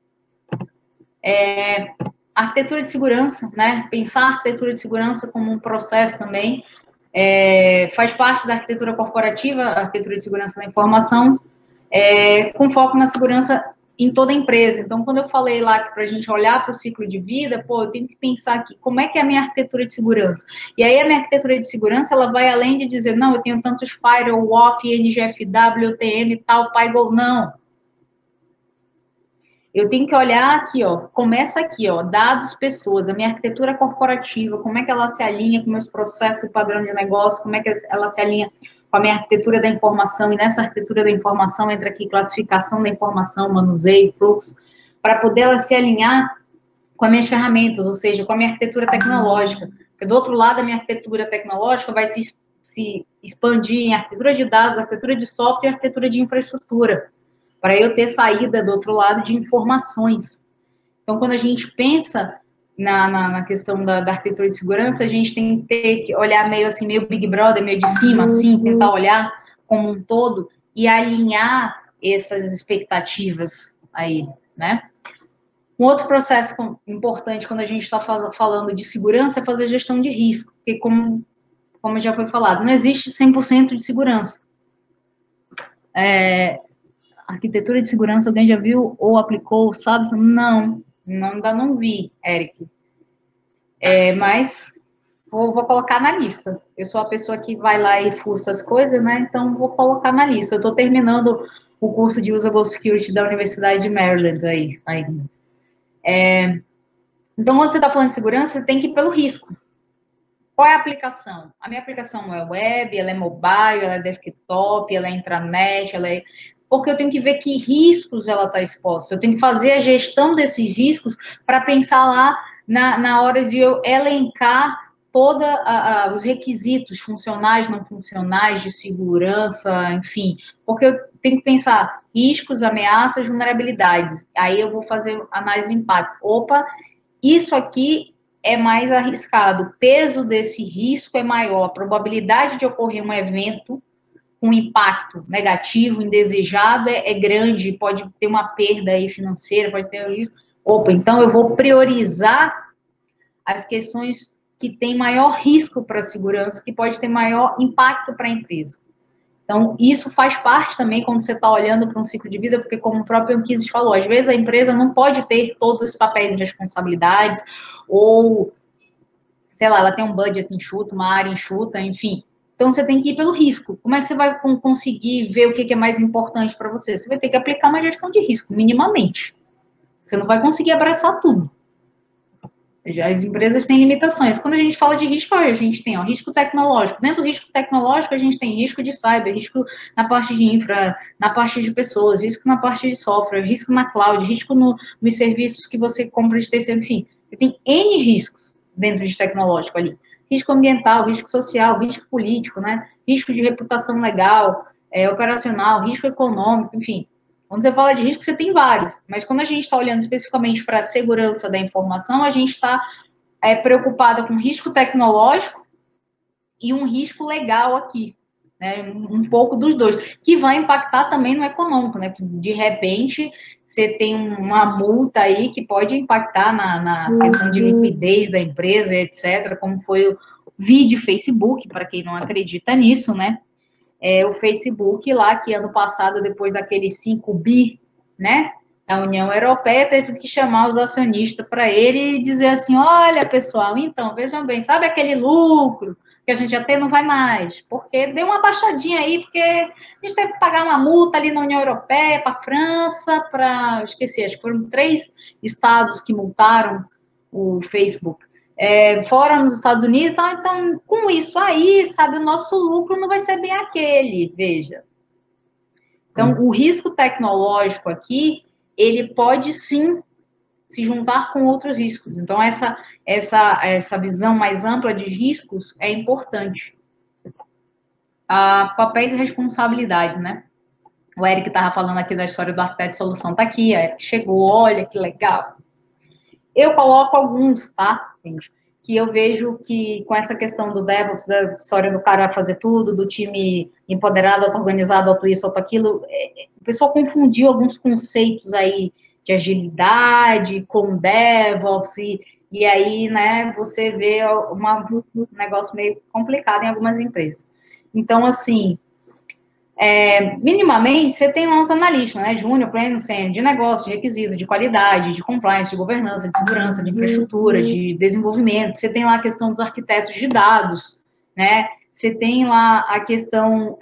Arquitetura de segurança, né? Pensar a arquitetura de segurança como um processo também, faz parte da arquitetura corporativa, a arquitetura de segurança da informação, com foco na segurança em toda a empresa. Então, quando eu falei lá que para a gente olhar para o ciclo de vida, pô, eu tenho que pensar aqui, como é que é a minha arquitetura de segurança? E aí a minha arquitetura de segurança, ela vai além de dizer, não, eu tenho tantos firewall, WAF, NGFW, OTM, tal, PyGo, não. Eu tenho que olhar aqui, ó, começa aqui, ó, dados, pessoas, a minha arquitetura corporativa, como é que ela se alinha com meus processos e padrão de negócio, como é que ela se alinha com a minha arquitetura da informação, e nessa arquitetura da informação entra aqui classificação da informação, manuseio, fluxo, para poder ela se alinhar com as minhas ferramentas, ou seja, com a minha arquitetura tecnológica. Porque do outro lado, a minha arquitetura tecnológica vai se expandir em arquitetura de dados, arquitetura de software e arquitetura de infraestrutura, para eu ter saída do outro lado de informações. Então, quando a gente pensa na questão da arquitetura de segurança, a gente tem que olhar meio assim, meio Big Brother, meio de cima, assim, tentar olhar como um todo e alinhar essas expectativas aí, né? Um outro processo importante quando a gente está falando de segurança é fazer gestão de risco, porque como já foi falado, não existe 100% de segurança. Arquitetura de segurança, alguém já viu ou aplicou, sabe? Não, ainda não vi, Eric. Mas vou colocar na lista. Eu sou a pessoa que vai lá e fuça as coisas, né? Então, vou colocar na lista. Eu estou terminando o curso de Usable Security da Universidade de Maryland aí ainda. Então, quando você está falando de segurança, você tem que ir pelo risco. Qual é a aplicação? A minha aplicação é web, ela é mobile, ela é desktop, ela é intranet, porque eu tenho que ver que riscos ela está exposta. Eu tenho que fazer a gestão desses riscos para pensar lá na hora de eu elencar todos os requisitos funcionais, não funcionais, de segurança, enfim, porque eu tenho que pensar riscos, ameaças, vulnerabilidades. Aí eu vou fazer análise de impacto. Opa, isso aqui é mais arriscado, o peso desse risco é maior, a probabilidade de ocorrer um evento com impacto negativo, indesejado, é grande, pode ter uma perda aí financeira, pode ter risco. Opa, então eu vou priorizar as questões que têm maior risco para a segurança, que pode ter maior impacto para a empresa. Então, isso faz parte também quando você está olhando para um ciclo de vida, porque como o próprio Anquises falou, às vezes a empresa não pode ter todos os papéis e responsabilidades, ou, sei lá, ela tem um budget enxuto, uma área enxuta, enfim. Então, você tem que ir pelo risco. Como é que você vai conseguir ver o que é mais importante para você? Você vai ter que aplicar uma gestão de risco, minimamente. Você não vai conseguir abraçar tudo. As empresas têm limitações. Quando a gente fala de risco, a gente tem risco tecnológico. Dentro do risco tecnológico, a gente tem risco de cyber, risco na parte de infra, na parte de pessoas, risco na parte de software, risco na cloud, risco nos serviços que você compra de terceiro, enfim. Tem N riscos dentro de tecnológico ali. Risco ambiental, risco social, risco político, né? Risco de reputação legal, operacional, risco econômico, enfim. Quando você fala de risco, você tem vários, mas quando a gente está olhando especificamente para a segurança da informação, a gente está preocupada com risco tecnológico e um risco legal aqui, né? Um pouco dos dois, que vai impactar também no econômico, né? De repente, você tem uma multa aí que pode impactar na questão de liquidez da empresa, etc., como foi o vídeo Facebook, para quem não acredita nisso, né? O Facebook lá, que ano passado, depois daqueles 5 bi, né, da União Europeia, teve que chamar os acionistas para ele e dizer assim, olha, pessoal, então, vejam bem, sabe aquele lucro que a gente até não vai mais? Porque deu uma baixadinha aí, porque a gente teve que pagar uma multa ali na União Europeia, para a França, esqueci, acho que foram 3 estados que multaram o Facebook. Fora nos Estados Unidos, então, com isso aí, sabe, o nosso lucro não vai ser bem aquele, veja. Então, o risco tecnológico aqui, ele pode sim se juntar com outros riscos. Então, essa visão mais ampla de riscos é importante. Papéis e responsabilidades, né? O Eric estava falando aqui da história do arquiteto de solução, tá aqui, a Eric chegou, olha que legal. Eu coloco alguns, tá, gente? Que eu vejo que com essa questão do DevOps, da história do cara fazer tudo, do time empoderado, auto-organizado, auto isso, auto aquilo, o pessoal confundiu alguns conceitos aí de agilidade com DevOps, e aí, né, você vê um negócio meio complicado em algumas empresas. Então, assim, minimamente, você tem lá uns analistas, né? Júnior, pleno, sênior, de negócio, de requisito, de qualidade, de compliance, de governança, de segurança, de infraestrutura, de desenvolvimento. Você tem lá a questão dos arquitetos de dados, né? Você tem lá a questão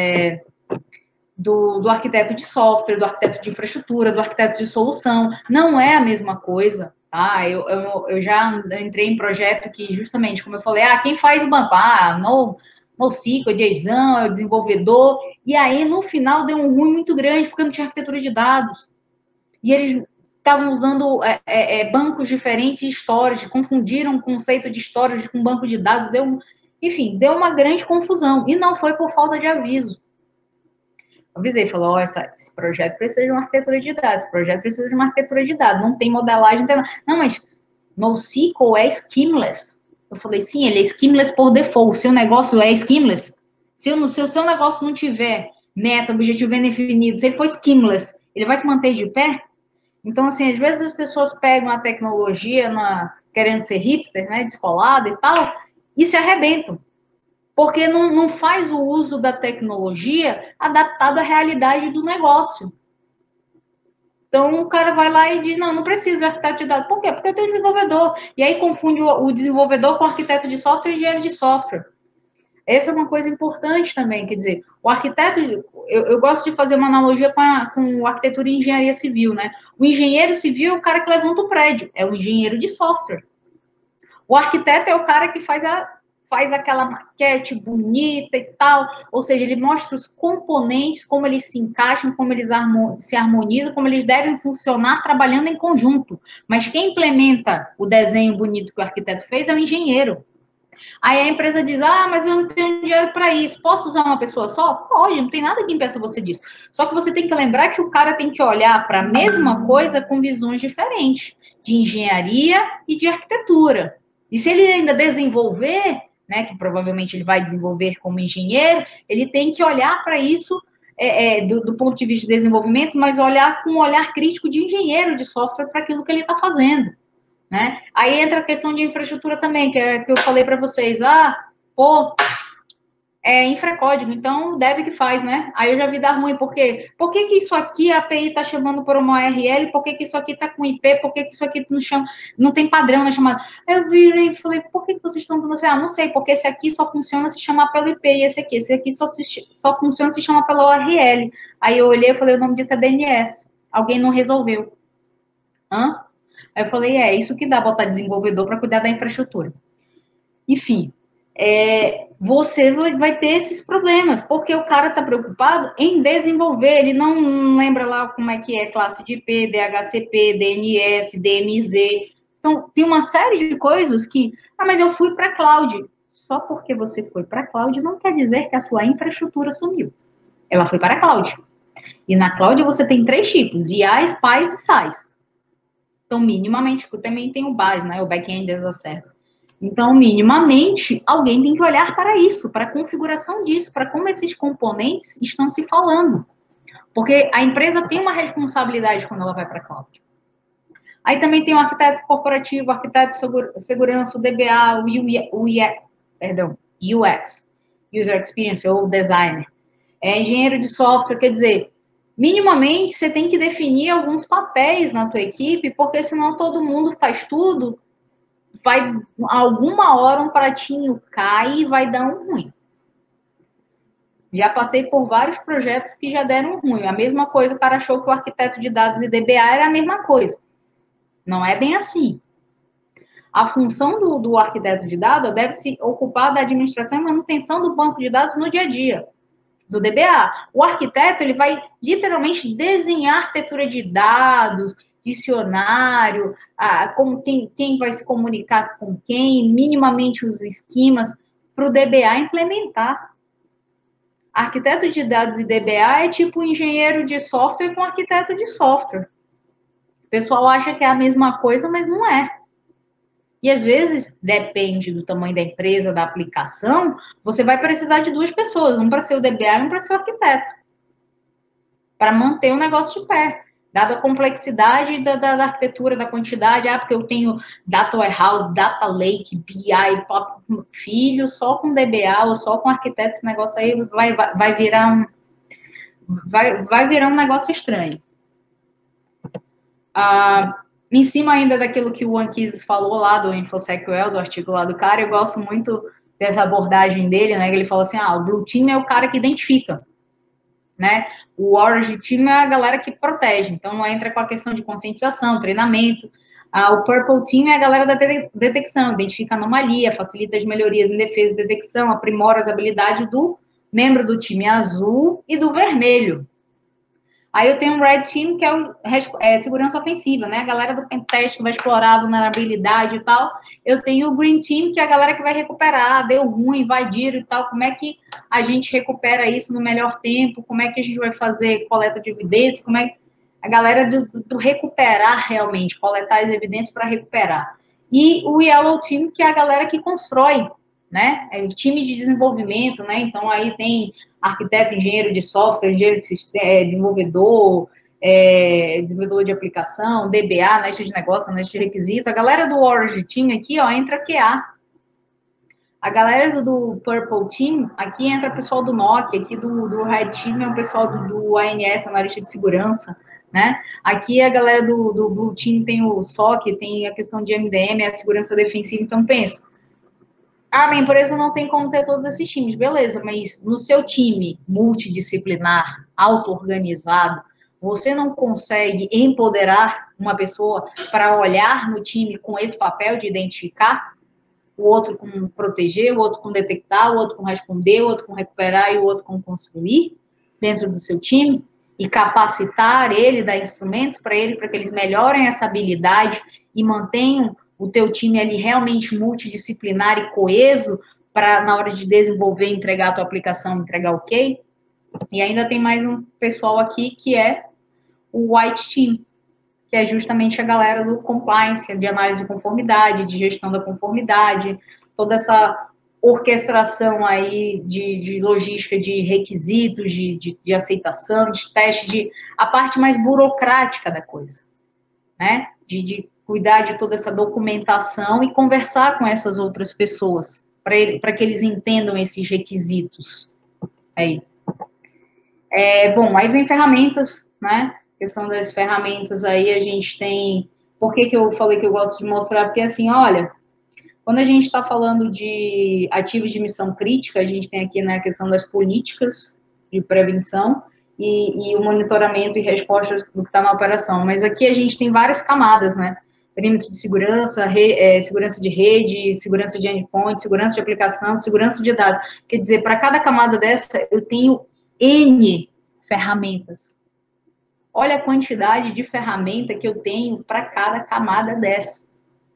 do arquiteto de software, do arquiteto de infraestrutura, do arquiteto de solução. Não é a mesma coisa, tá? Eu já entrei em projeto que, justamente, como eu falei, quem faz o banco? NoSQL, JSON, é o desenvolvedor, e aí no final deu um ruim muito grande, porque não tinha arquitetura de dados. E eles estavam usando bancos diferentes e storage, confundiram o conceito de storage com banco de dados, enfim, deu uma grande confusão, e não foi por falta de aviso. Eu avisei, falou, esse projeto precisa de uma arquitetura de dados, esse projeto precisa de uma arquitetura de dados, não tem modelagem, não, mas NoSQL é schemaless. Eu falei, sim, ele é schemaless por default. O seu negócio é schemaless. Se o seu negócio não tiver meta, objetivo bem definido, se ele for schemaless, ele vai se manter de pé? Então, assim, às vezes as pessoas pegam a tecnologia querendo ser hipster, né, descolada e tal, e se arrebentam. Porque não faz o uso da tecnologia adaptado à realidade do negócio. Então, o cara vai lá e diz, não precisa de arquiteto de dados. Por quê? Porque eu tenho desenvolvedor. E aí confunde o desenvolvedor com o arquiteto de software e engenheiro de software. Essa é uma coisa importante também, quer dizer, o arquiteto, eu gosto de fazer uma analogia com arquitetura e engenharia civil, né? O engenheiro civil é o cara que levanta o prédio, é o engenheiro de software. O arquiteto é o cara que faz aquela maquete bonita e tal, ou seja, ele mostra os componentes, como eles se encaixam, como eles se harmonizam, como eles devem funcionar trabalhando em conjunto. Mas quem implementa o desenho bonito que o arquiteto fez é o engenheiro. Aí a empresa diz, mas eu não tenho dinheiro para isso, posso usar uma pessoa só? Pode, não tem nada que impeça você disso. Só que você tem que lembrar que o cara tem que olhar para a mesma coisa com visões diferentes, de engenharia e de arquitetura. E se ele ainda desenvolver, né, que provavelmente ele vai desenvolver como engenheiro, ele tem que olhar para isso do ponto de vista de desenvolvimento, mas olhar com um olhar crítico de engenheiro de software para aquilo que ele está fazendo. Né? Aí entra a questão de infraestrutura também, que eu falei para vocês. Infracódigo, então deve que faz, né? Aí eu já vi dar ruim, por quê? Por que isso aqui a API está chamando por uma URL? Por que isso aqui está com IP? Por que isso aqui não tem padrão na chamada? Aí eu virei e falei, por que vocês estão dizendo assim? Não sei, porque esse aqui só funciona se chamar pelo IP, e esse aqui só funciona se chamar pela URL. Aí eu olhei e falei, o nome disso é DNS. Alguém não resolveu. Hã? Aí eu falei, isso que dá botar desenvolvedor para cuidar da infraestrutura. Enfim, você vai ter esses problemas, porque o cara está preocupado em desenvolver, ele não lembra lá como é que é classe de IP, DHCP, DNS, DMZ. Então, tem uma série de coisas que, mas eu fui para a cloud. Só porque você foi para a cloud não quer dizer que a sua infraestrutura sumiu. Ela foi para a cloud. E na cloud você tem 3 tipos, IaaS, PaaS e SaaS. Então, minimamente, também tem o BAS, né, o Back-end as a Service. Então, minimamente, alguém tem que olhar para isso, para a configuração disso, para como esses componentes estão se falando. Porque a empresa tem uma responsabilidade quando ela vai para a cloud. Aí também tem o arquiteto corporativo, o arquiteto de segurança, o DBA, o UX, User Experience, ou Designer. Engenheiro de software, quer dizer, minimamente você tem que definir alguns papéis na tua equipe, porque senão todo mundo faz tudo, vai alguma hora um pratinho cai e vai dar um ruim. Já passei por vários projetos que já deram ruim. A mesma coisa, o cara achou que o arquiteto de dados e DBA era a mesma coisa. Não é bem assim. A função do arquiteto de dados deve se ocupar da administração e manutenção do banco de dados no dia a dia, do DBA. O arquiteto, ele vai literalmente desenhar a arquitetura de dados, dicionário, como quem vai se comunicar com quem, minimamente os esquemas, para o DBA implementar. Arquiteto de dados e DBA é tipo engenheiro de software com arquiteto de software. O pessoal acha que é a mesma coisa, mas não é. E às vezes, depende do tamanho da empresa, da aplicação, você vai precisar de 2 pessoas, um para ser o DBA e um para ser o arquiteto, para manter o negócio de pé. Dada a complexidade da arquitetura, da quantidade, porque eu tenho data warehouse, data lake, BI, filho, só com DBA ou só com arquiteto, esse negócio aí vai virar um negócio estranho. Em cima ainda daquilo que o Anquises falou lá do InfoSecWell, do artigo lá do cara, eu gosto muito dessa abordagem dele, né? Ele falou assim, o Blue Team é o cara que identifica, né? O Orange Team é a galera que protege, então entra com a questão de conscientização, treinamento. O Purple Team é a galera da detecção, identifica anomalia, facilita as melhorias em defesa e detecção, aprimora as habilidades do membro do time azul e do vermelho. Aí eu tenho um Red Team, que é segurança ofensiva, né? A galera do pentest que vai explorar a vulnerabilidade e tal. Eu tenho o Green Team, que é a galera que vai recuperar, deu ruim, invadiram e tal. Como é que a gente recupera isso no melhor tempo? Como é que a gente vai fazer coleta de evidência? Como é que a galera do recuperar realmente, coletar as evidências para recuperar. E o Yellow Team, que é a galera que constrói, né? É o time de desenvolvimento, né? Então aí tem arquiteto, engenheiro de software, engenheiro de desenvolvedor, desenvolvedor de aplicação, DBA, analista de negócio, analista de requisito. A galera do Orange Team aqui, entra QA. A galera do Purple Team, aqui entra o pessoal do Nokia, aqui do Red Team é o pessoal do ANS, analista de segurança, né? Aqui a galera do Blue Team tem o SOC, tem a questão de MDM, a segurança defensiva. Então, pensa, minha empresa não tem como ter todos esses times, beleza, mas no seu time multidisciplinar, auto-organizado, você não consegue empoderar uma pessoa para olhar no time com esse papel de identificar, o outro com proteger, o outro com detectar, o outro com responder, o outro com recuperar e o outro com construir dentro do seu time, e capacitar ele, dar instrumentos para ele, para que eles melhorem essa habilidade e mantenham o teu time ali realmente multidisciplinar e coeso para, na hora de desenvolver, entregar a tua aplicação, entregar ok. E ainda tem mais um pessoal aqui que é o White Team, que é justamente a galera do compliance, de análise de conformidade, de gestão da conformidade, toda essa orquestração aí de logística de requisitos, de aceitação, de teste, a parte mais burocrática da coisa, né? De cuidar de toda essa documentação e conversar com essas outras pessoas, para que eles entendam esses requisitos. Aí. Bom, aí vem ferramentas, né? A questão das ferramentas aí, a gente tem... Por que eu falei que eu gosto de mostrar? Porque, assim, olha, quando a gente está falando de ativos de missão crítica, a gente tem aqui, né, a questão das políticas de prevenção e o monitoramento e resposta do que está na operação. Mas aqui a gente tem várias camadas, né? Perímetro de segurança, segurança de rede, segurança de endpoint, segurança de aplicação, segurança de dados. Quer dizer, para cada camada dessa, eu tenho N ferramentas. Olha a quantidade de ferramenta que eu tenho para cada camada dessa.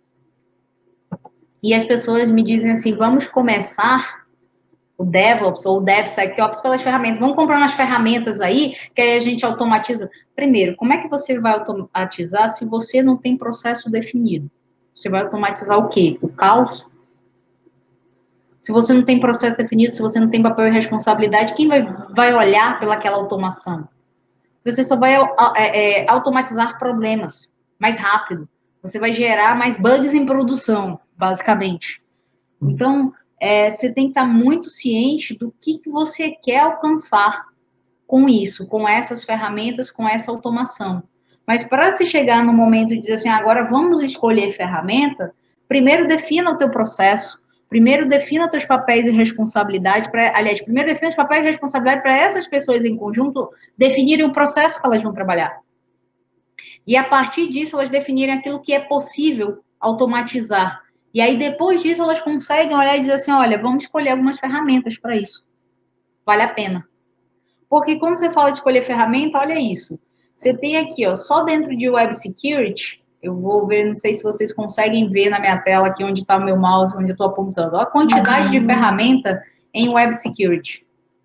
E as pessoas me dizem assim, vamos começar o DevOps ou o DevSecOps pelas ferramentas. Vamos comprar umas ferramentas aí, que aí a gente automatiza. Primeiro, como é que você vai automatizar se você não tem processo definido? Você vai automatizar o quê? O caos? Se você não tem processo definido, se você não tem papel e responsabilidade, quem vai olhar pelaquela automação? Você só vai automatizar problemas mais rápido. Você vai gerar mais bugs em produção, basicamente. Então, você tem que estar muito ciente do que você quer alcançar com isso, com essas ferramentas, com essa automação. Mas para se chegar no momento de dizer assim, agora vamos escolher ferramenta, primeiro defina o teu processo, primeiro defina teus papéis e responsabilidade, primeiro defina os papéis e responsabilidade para essas pessoas em conjunto definirem o processo que elas vão trabalhar. E a partir disso, elas definirem aquilo que é possível automatizar. E aí, depois disso, elas conseguem olhar e dizer assim, olha, vamos escolher algumas ferramentas para isso. Vale a pena. Porque quando você fala de escolher ferramenta, olha isso. Você tem aqui, ó, só dentro de Web Security, eu vou ver, não sei se vocês conseguem ver na minha tela aqui onde está o meu mouse, onde eu estou apontando. Ó, a quantidade de ferramenta em Web Security.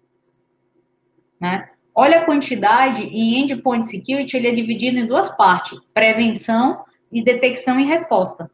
Né? Olha a quantidade em Endpoint Security, ele é dividido em duas partes, prevenção e detecção e resposta.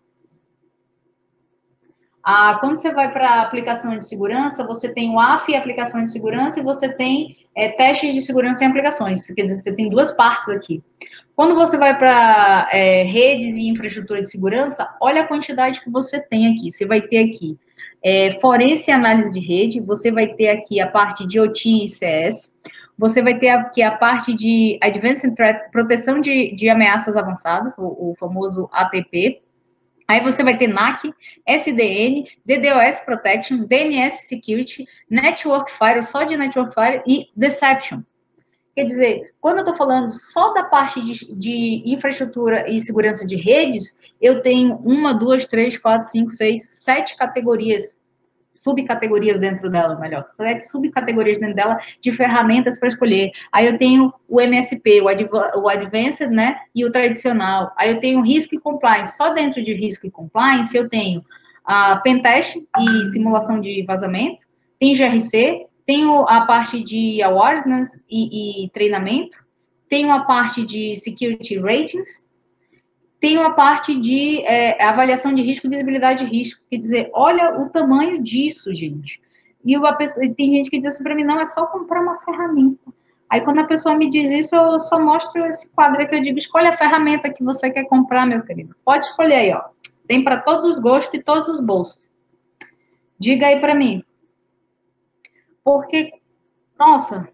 Quando você vai para a aplicação de segurança, você tem o AF e aplicação de segurança, e você tem testes de segurança em aplicações. Quer dizer, você tem duas partes aqui. Quando você vai para redes e infraestrutura de segurança, olha a quantidade que você tem aqui. Você vai ter aqui forense e análise de rede, você vai ter aqui a parte de OT e CS, você vai ter aqui a parte de Advanced Threat, proteção de ameaças avançadas, o famoso ATP. Aí você vai ter NAC, SDN, DDoS Protection, DNS Security, Network Firewall, só de Network Firewall e Deception. Quer dizer, quando eu estou falando só da parte de infraestrutura e segurança de redes, eu tenho 1, 2, 3, 4, 5, 6, 7 categorias, subcategorias dentro dela, melhor, 7 subcategorias dentro dela de ferramentas para escolher. Aí eu tenho o MSP, o Advanced, né, e o tradicional. Aí eu tenho risco e compliance. Só dentro de risco e compliance eu tenho a pentest e simulação de vazamento, tem GRC, tenho a parte de awareness e treinamento, tenho a parte de security ratings, tenho a parte de avaliação de risco e visibilidade de risco. Quer dizer, olha o tamanho disso, gente. E tem gente que diz assim para mim, não, é só comprar uma ferramenta. Aí, quando a pessoa me diz isso, eu só mostro esse quadro que eu digo, escolhe a ferramenta que você quer comprar, meu querido. Pode escolher aí, ó. Tem para todos os gostos e todos os bolsos. Diga aí para mim. Porque, nossa.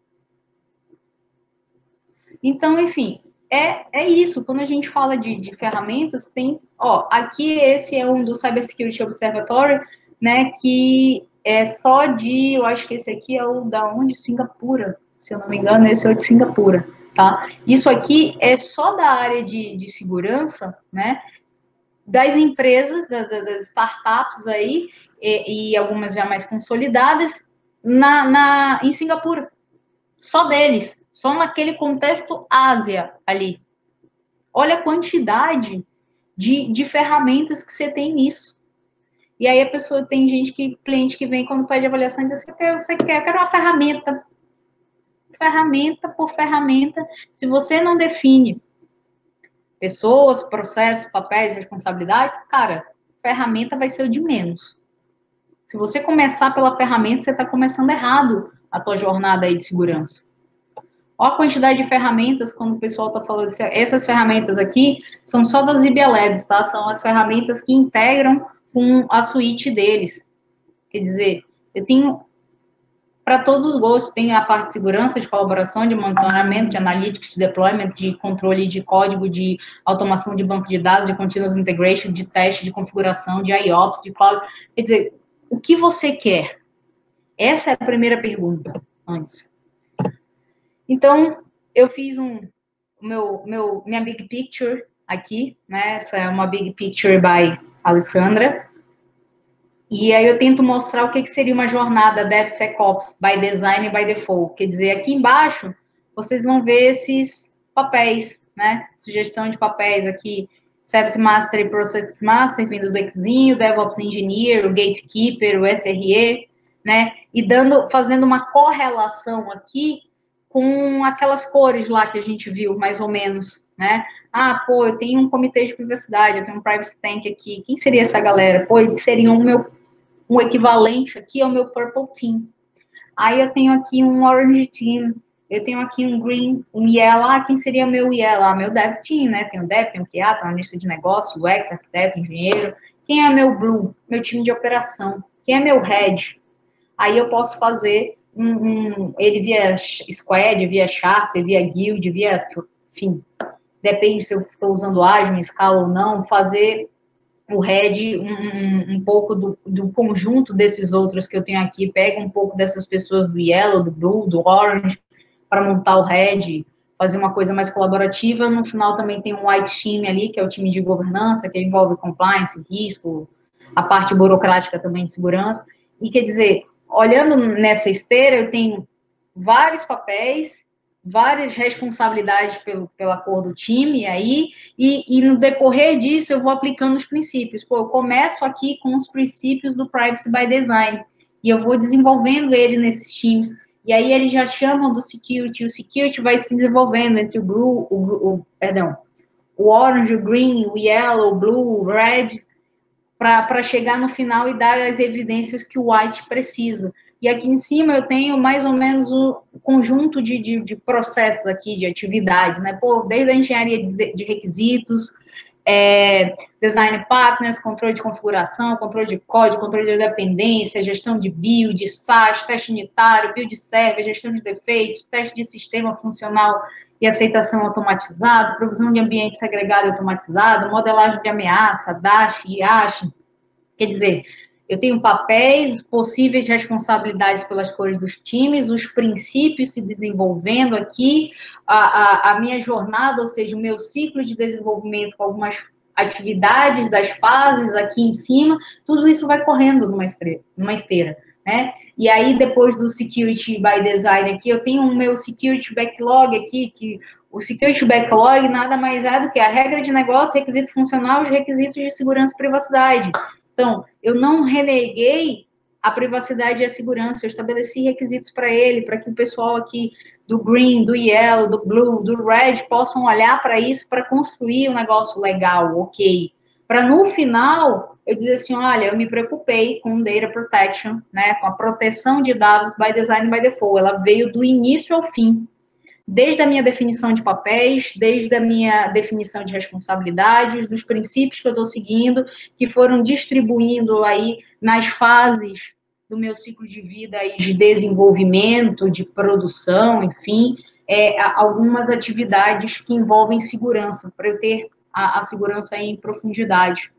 Então, enfim, é isso. Quando a gente fala de ferramentas, tem, ó, aqui esse é um do Cybersecurity Observatory, né, que é só de, eu acho que esse aqui é o da onde? Singapura, se eu não me engano, esse é o de Singapura, tá? Isso aqui é só da área de segurança, né, das empresas, das startups aí, e algumas já mais consolidadas, em Singapura. Só deles, só naquele contexto Ásia ali. Olha a quantidade de ferramentas que você tem nisso. E aí a pessoa, tem cliente que vem quando pede avaliação e diz, eu quero uma ferramenta por ferramenta. Se você não define pessoas, processos, papéis, responsabilidades, cara, ferramenta vai ser o de menos. Se você começar pela ferramenta, você está começando errado a tua jornada aí de segurança. Olha a quantidade de ferramentas, quando o pessoal está falando assim, essas ferramentas aqui são só das IBA Labs, tá? São as ferramentas que integram com a suíte deles. Quer dizer, eu tenho para todos os gostos, tem a parte de segurança, de colaboração, de monitoramento, de analytics, de deployment, de controle de código, de automação de banco de dados, de continuous integration, de teste, de configuração, de IOPS, de cloud. Quer dizer, o que você quer? Essa é a primeira pergunta, antes. Então, eu fiz minha big picture aqui, né? Essa é uma big picture by Alessandra. E aí eu tento mostrar o que seria uma jornada DevSecOps by Design e by Default. Quer dizer, aqui embaixo, vocês vão ver esses papéis, né? Sugestão de papéis aqui. Service Master e Process Master, vindo do Xinho, DevOps Engineer, o Gatekeeper, o SRE, né? E fazendo uma correlação aqui com aquelas cores lá que a gente viu, mais ou menos, né? Ah, pô, eu tenho um comitê de privacidade, eu tenho um Privacy Tank aqui. Quem seria essa galera? Pô, eles seriam um equivalente aqui ao meu Purple Team. Aí eu tenho aqui um Orange Team, eu tenho aqui um Green, um Yellow. Ah, quem seria meu Yellow? Ah, meu Dev Team, né? Tem o Dev, tem o QA, tem o analista de negócio, o X, arquiteto, engenheiro. Quem é meu Blue? Meu time de operação. Quem é meu Red? Aí eu posso fazer ele via Squad, via Charter, via Guild, via, enfim, depende se eu estou usando Agile, Scala ou não, fazer o Red um pouco do conjunto desses outros que eu tenho aqui, pega um pouco dessas pessoas do Yellow, do Blue, do Orange, para montar o Red, fazer uma coisa mais colaborativa. No final também tem um White Team ali, que é o time de governança, que envolve compliance, risco, a parte burocrática também de segurança. E quer dizer, olhando nessa esteira, eu tenho vários papéis, várias responsabilidades pela cor do time aí, e no decorrer disso eu vou aplicando os princípios. Pô, eu começo aqui com os princípios do Privacy by Design, e eu vou desenvolvendo ele nesses times, e aí eles já chamam do Security, o Security vai se desenvolvendo entre o Blue, o Orange, o Green, o Yellow, o Blue, o Red, para chegar no final e dar as evidências que o White precisa. E aqui em cima eu tenho mais ou menos o conjunto de processos aqui, de atividades, né? Pô, desde a engenharia de requisitos, design partners, controle de configuração, controle de código, controle de dependência, gestão de build, SaaS, teste unitário, build server, gestão de defeitos, teste de sistema funcional e aceitação automatizado, provisão de ambiente segregado e automatizado, modelagem de ameaça, DASH, IASH. Quer dizer, eu tenho papéis, possíveis responsabilidades pelas cores dos times, os princípios se desenvolvendo aqui, a minha jornada, ou seja, o meu ciclo de desenvolvimento com algumas atividades das fases aqui em cima, tudo isso vai correndo numa esteira, né? E aí, depois do Security by Design aqui, eu tenho o meu Security Backlog aqui, que o Security Backlog nada mais é do que a regra de negócio, requisito funcional, os requisitos de segurança e privacidade. Então, eu não reneguei a privacidade e a segurança, eu estabeleci requisitos para ele, para que o pessoal aqui do Green, do Yellow, do Blue, do Red possam olhar para isso para construir um negócio legal, ok. Para no final eu dizer assim, olha, eu me preocupei com Data Protection, né, com a proteção de dados by Design e by Default, ela veio do início ao fim. Desde a minha definição de papéis, desde a minha definição de responsabilidades, dos princípios que eu estou seguindo, que foram distribuindo aí nas fases do meu ciclo de vida aí de desenvolvimento, de produção, enfim, algumas atividades que envolvem segurança, para eu ter a segurança em profundidade.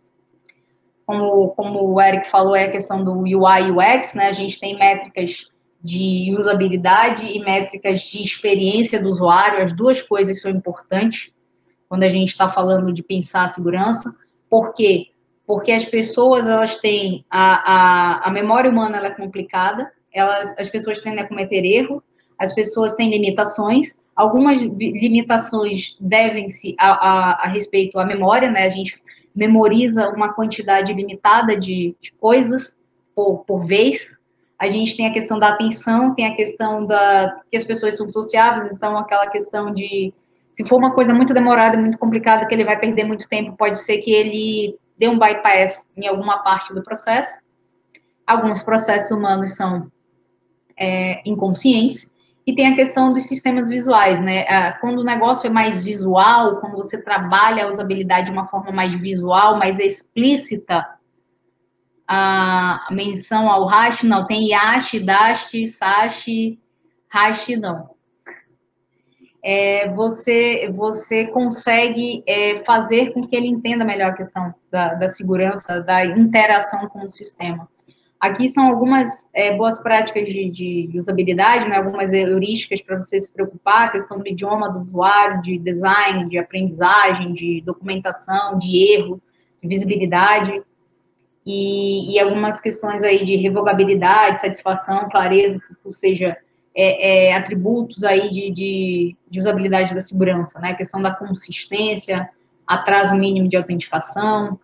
Como o Eric falou, é a questão do UI e UX, né? A gente tem métricas de usabilidade e métricas de experiência do usuário, as duas coisas são importantes quando a gente está falando de pensar a segurança. Por quê? Porque as pessoas, elas têm, a memória humana ela é complicada, as pessoas tendem a cometer erro, as pessoas têm limitações, Algumas limitações devem-se a respeito à memória, né? A gente memoriza uma quantidade limitada de coisas por vez. A gente tem a questão da atenção, tem a questão que as pessoas são sociáveis, então aquela questão de se for uma coisa muito demorada, muito complicada, que ele vai perder muito tempo, pode ser que ele dê um bypass em alguma parte do processo. Alguns processos humanos são inconscientes. E tem a questão dos sistemas visuais, né? Quando o negócio é mais visual, quando você trabalha a usabilidade de uma forma mais visual, mais explícita, a menção ao hash, não, tem yash, dash, sash, hash, não. Você consegue fazer com que ele entenda melhor a questão da segurança, da interação com o sistema. Aqui são algumas boas práticas de usabilidade, né? Algumas heurísticas para você se preocupar, a questão do idioma do usuário, de design, de aprendizagem, de documentação, de erro, de visibilidade, e algumas questões aí de revogabilidade, satisfação, clareza, ou seja, atributos aí de usabilidade da segurança, né? A questão da consistência, atraso mínimo de autenticação,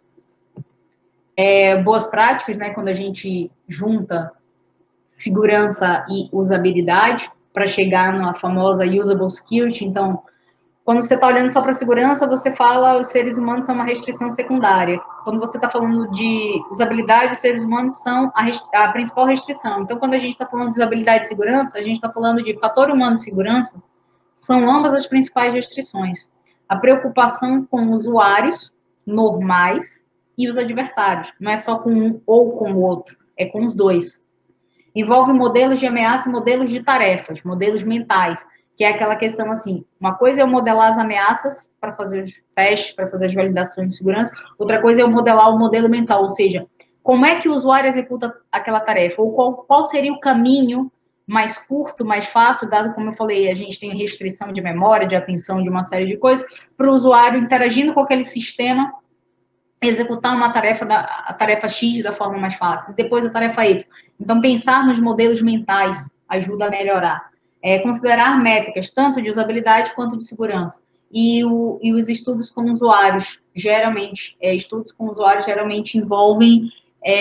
boas práticas, né? Quando a gente junta segurança e usabilidade para chegar na famosa usable security. Então, quando você está olhando só para segurança, você fala os seres humanos são uma restrição secundária. Quando você está falando de usabilidade, os seres humanos são a principal restrição. Então, quando a gente está falando de usabilidade e segurança, a gente está falando de fator humano e segurança, são ambas as principais restrições. A preocupação com usuários normais e os adversários. Não é só com um ou com o outro, é com os dois. Envolve modelos de ameaça e modelos de tarefas, modelos mentais, que é aquela questão assim, uma coisa é eu modelar as ameaças para fazer os testes, para fazer as validações de segurança, outra coisa é eu modelar o modelo mental, ou seja, como é que o usuário executa aquela tarefa, ou qual seria o caminho mais curto, mais fácil, dado como eu falei, a gente tem restrição de memória, de atenção, de uma série de coisas, para o usuário interagindo com aquele sistema, executar uma tarefa, a tarefa X da forma mais fácil, depois a tarefa Y. Então, pensar nos modelos mentais ajuda a melhorar. Considerar métricas, tanto de usabilidade quanto de segurança. E os estudos com usuários, geralmente, envolvem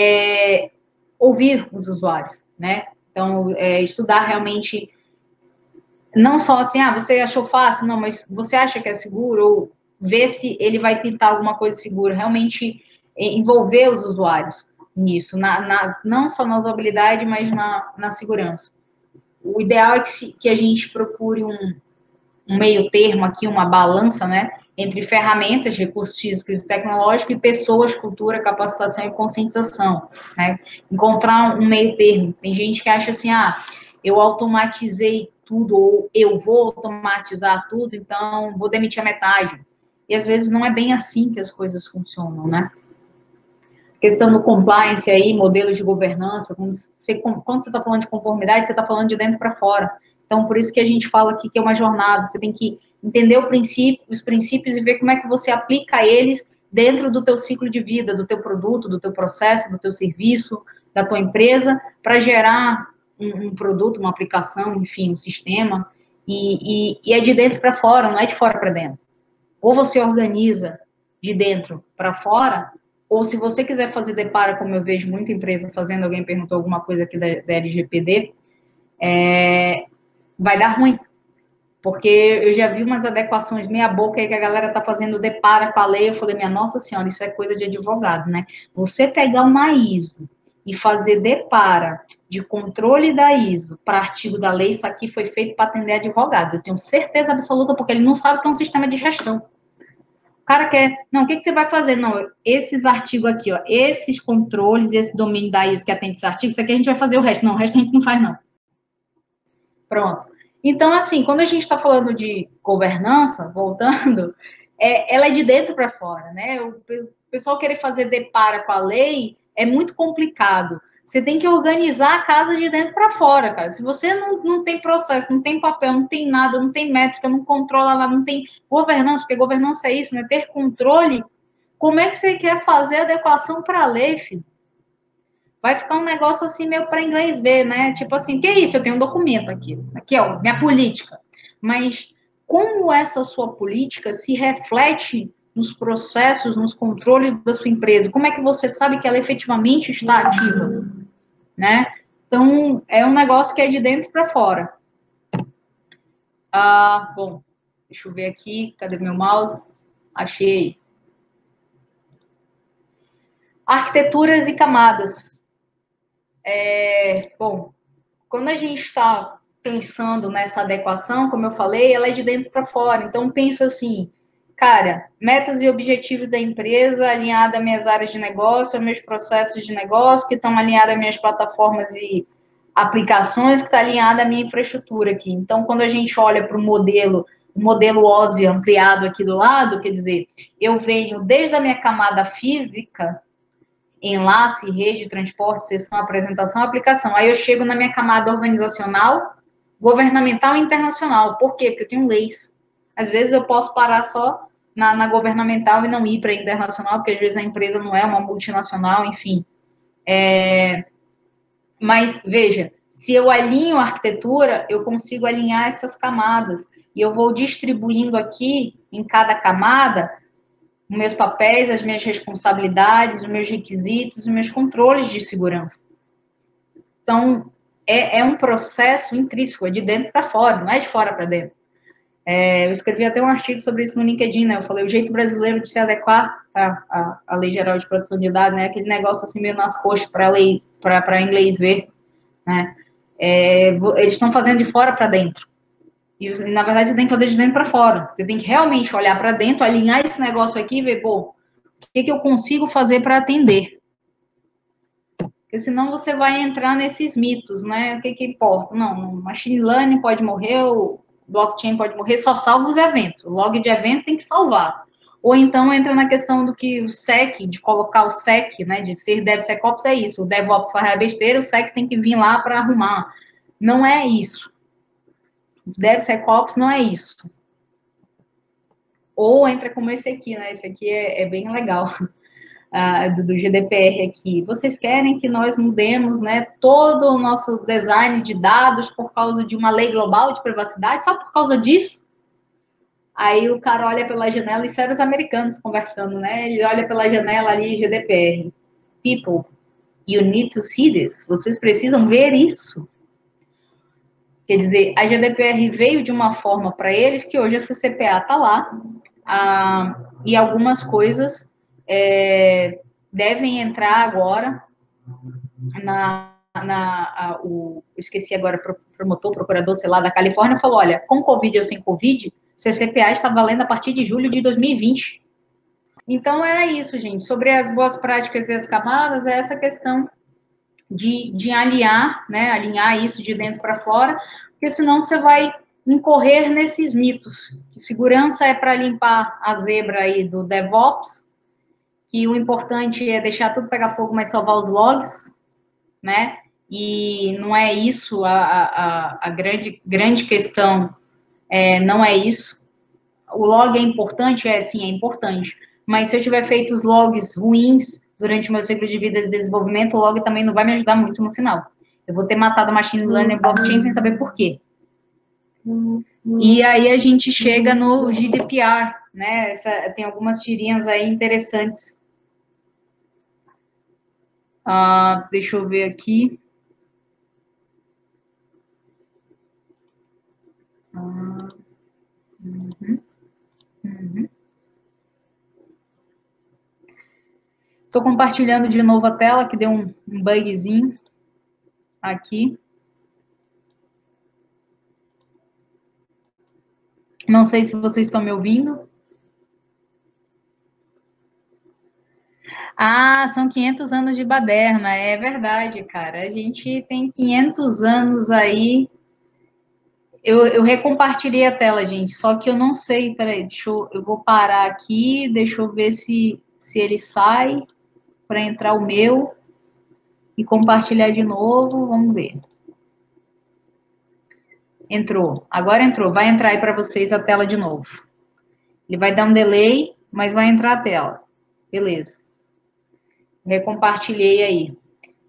ouvir os usuários, né? Então, estudar realmente, não só assim, você achou fácil, não, mas você acha que é seguro, ou ver se ele vai tentar alguma coisa segura, realmente envolver os usuários nisso, não só na usabilidade, mas na segurança. O ideal é que a gente procure um meio termo aqui, uma balança, né, entre ferramentas, recursos físicos e tecnológicos e pessoas, cultura, capacitação e conscientização, né? Encontrar um meio termo. Tem gente que acha assim, eu automatizei tudo, ou eu vou automatizar tudo, então vou demitir a metade. E às vezes não é bem assim que as coisas funcionam, né? Questão do compliance aí, modelos de governança, quando você está falando de conformidade, você está falando de dentro para fora. Então, por isso que a gente fala aqui que é uma jornada, você tem que entender os princípios e ver como é que você aplica eles dentro do teu ciclo de vida, do teu produto, do teu processo, do teu serviço, da tua empresa, para gerar um produto, uma aplicação, enfim, um sistema, e é de dentro para fora, não é de fora para dentro. Ou você organiza de dentro para fora, ou se você quiser fazer depara, como eu vejo muita empresa fazendo, alguém perguntou alguma coisa aqui da LGPD, vai dar ruim. Porque eu já vi umas adequações meia boca aí que a galera tá fazendo depara com a lei, eu falei, minha nossa senhora, isso é coisa de advogado, né? Você pegar uma ISO e fazer depara de controle da ISO para artigo da lei, isso aqui foi feito para atender advogado. Eu tenho certeza absoluta, porque ele não sabe que é um sistema de gestão. O cara quer, não, o que você vai fazer? Não, esses artigos aqui, ó, esses controles, esse domínio da ISO que atende esse artigo, isso aqui a gente vai fazer o resto. Não, o resto a gente não faz, não. Pronto. Então, assim, quando a gente está falando de governança, voltando, ela é de dentro para fora, né? O pessoal querer fazer depara com a lei é muito complicado. Você tem que organizar a casa de dentro para fora, cara. Se você não tem processo, não tem papel, não tem nada, não tem métrica, não controla, não tem governança, porque governança é isso, né? Ter controle, como é que você quer fazer adequação para a lei, filho? Vai ficar um negócio assim meio para inglês ver, né? Tipo assim, que é isso? Eu tenho um documento aqui, ó, minha política. Mas como essa sua política se reflete nos processos, nos controles da sua empresa? Como é que você sabe que ela efetivamente está ativa, né? Então, é um negócio que é de dentro para fora. Bom, deixa eu ver aqui, cadê meu mouse? Achei. Arquiteturas e camadas. Bom, quando a gente está pensando nessa adequação, como eu falei, ela é de dentro para fora. Então, pensa assim, cara, metas e objetivos da empresa alinhada às minhas áreas de negócio, aos meus processos de negócio, que estão alinhados às minhas plataformas e aplicações, que está alinhada à minha infraestrutura aqui. Então, quando a gente olha para o modelo OSI ampliado aqui do lado, quer dizer, eu venho desde a minha camada física, enlace, rede, transporte, sessão, apresentação, aplicação. Aí eu chego na minha camada organizacional, governamental e internacional. Por quê? Porque eu tenho leis. Às vezes eu posso parar só na governamental e não ir para a internacional, porque às vezes a empresa não é uma multinacional, enfim. Mas, veja, se eu alinho a arquitetura, eu consigo alinhar essas camadas. E eu vou distribuindo aqui, em cada camada, os meus papéis, as minhas responsabilidades, os meus requisitos, os meus controles de segurança. Então, é um processo intrínseco, é de dentro para fora, não é de fora para dentro. Eu escrevi até um artigo sobre isso no LinkedIn, né? Eu falei, o jeito brasileiro de se adequar à Lei Geral de Proteção de Dados, né? Aquele negócio assim meio nas coxas para inglês ver, né? Eles estão fazendo de fora para dentro. E, na verdade, você tem que fazer de dentro para fora. Você tem que realmente olhar para dentro, alinhar esse negócio aqui e ver, pô, o que eu consigo fazer para atender? Porque senão você vai entrar nesses mitos, né? O que importa? Não, o machine learning pode morrer, o blockchain pode morrer, só salva os eventos. O log de evento tem que salvar. Ou então entra na questão do que o SEC, de colocar o SEC, né? De ser DevSecOps é isso. O DevOps faz a besteira, o SEC tem que vir lá para arrumar. Não é isso. DevSecOps não é isso. Ou entra como esse aqui, né? Esse aqui é bem legal. Do GDPR aqui. Vocês querem que nós mudemos, né, todo o nosso design de dados por causa de uma lei global de privacidade? Só por causa disso? Aí o cara olha pela janela, e sérios americanos conversando, né? Ele olha pela janela ali, GDPR. People, you need to see this. Vocês precisam ver isso. Quer dizer, a GDPR veio de uma forma para eles que hoje a CCPA está lá, e algumas coisas devem entrar agora esqueci agora, promotor, procurador, sei lá, da Califórnia, falou, olha, com Covid ou sem Covid, CCPA está valendo a partir de julho de 2020. Então, é isso, gente. Sobre as boas práticas e as camadas, é essa questão de alinhar, né, alinhar isso de dentro para fora, porque senão você vai incorrer nesses mitos. Que segurança é para limpar a zebra aí do DevOps, que o importante é deixar tudo pegar fogo, mas salvar os logs, né? E não é isso a grande questão, não é isso. O log é importante? Sim, é importante. Mas se eu tiver feito os logs ruins durante o meu ciclo de vida de desenvolvimento, o log também não vai me ajudar muito no final. Eu vou ter matado a machine learning e blockchain sem saber por quê. E aí a gente chega no GDPR, né? Tem algumas tirinhas aí interessantes. Deixa eu ver aqui. Estou compartilhando de novo a tela, que deu um bugzinho aqui. Não sei se vocês estão me ouvindo. São 500 anos de baderna, é verdade, cara. A gente tem 500 anos aí. Eu recompartilhei a tela, gente, só que eu não sei, peraí, eu vou parar aqui, deixa eu ver se ele sai para entrar o meu e compartilhar de novo, vamos ver. Entrou, agora entrou, vai entrar aí para vocês a tela de novo. Ele vai dar um delay, mas vai entrar a tela. Beleza. Recompartilhei aí.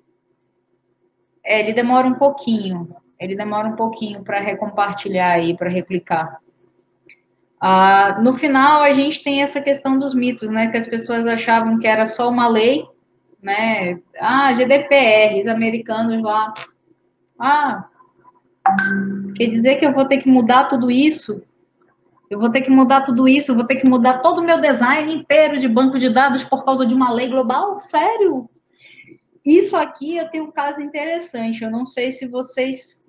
Ele demora um pouquinho. Ele demora um pouquinho para recompartilhar aí, para replicar. No final, a gente tem essa questão dos mitos, né? Que as pessoas achavam que era só uma lei, né? GDPR, os americanos lá. Quer dizer que eu vou ter que mudar tudo isso? Eu vou ter que mudar tudo isso, eu vou ter que mudar todo o meu design inteiro de banco de dados por causa de uma lei global? Sério? Isso aqui eu tenho um caso interessante. Eu não sei se vocês.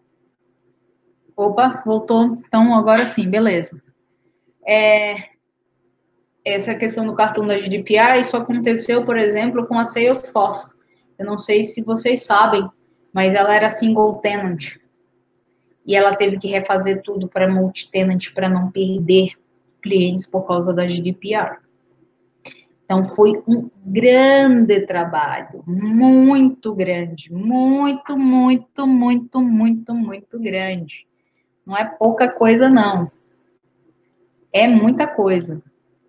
Opa, voltou. Então, agora sim, beleza. Essa questão do cartão da GDPR, isso aconteceu, por exemplo, com a Salesforce. Eu não sei se vocês sabem, mas ela era single tenant. E ela teve que refazer tudo para multi-tenant para não perder clientes por causa da GDPR. Então, foi um grande trabalho, muito grande, muito, muito, muito, muito, muito grande. Não é pouca coisa, não. É muita coisa.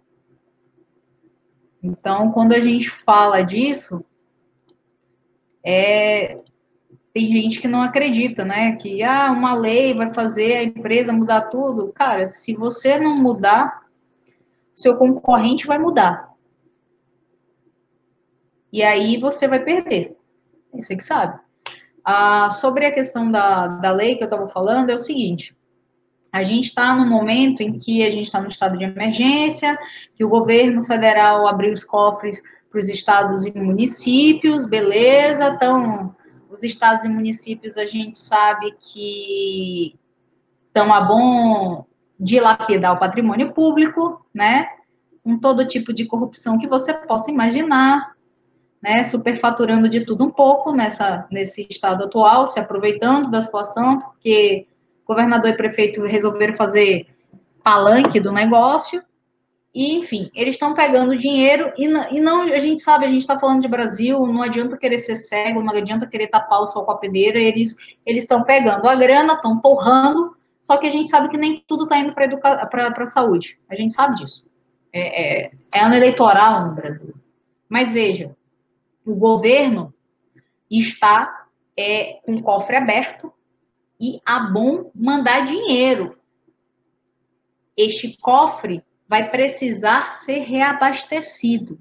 Então, quando a gente fala disso, tem gente que não acredita, né? Que uma lei vai fazer a empresa mudar tudo. Cara, se você não mudar, seu concorrente vai mudar. E aí você vai perder. Você que sabe. Sobre a questão da lei que eu estava falando, é o seguinte: a gente está no momento em que a gente está no estado de emergência, que o governo federal abriu os cofres para os estados e municípios, beleza? Então, os estados e municípios a gente sabe que estão a bom dilapidar o patrimônio público, né? Com todo tipo de corrupção que você possa imaginar, né? Superfaturando de tudo um pouco nesse estado atual, se aproveitando da situação, porque governador e prefeito resolveram fazer palanque do negócio, e, enfim, eles estão pegando dinheiro, e não, a gente sabe, a gente está falando de Brasil, não adianta querer ser cego, não adianta querer tapar o sol com a peneira, eles estão pegando a grana, estão torrando, só que a gente sabe que nem tudo está indo para a saúde, a gente sabe disso. É ano eleitoral no Brasil. Mas veja, o governo está com o cofre aberto e a bom mandar dinheiro. Este cofre vai precisar ser reabastecido.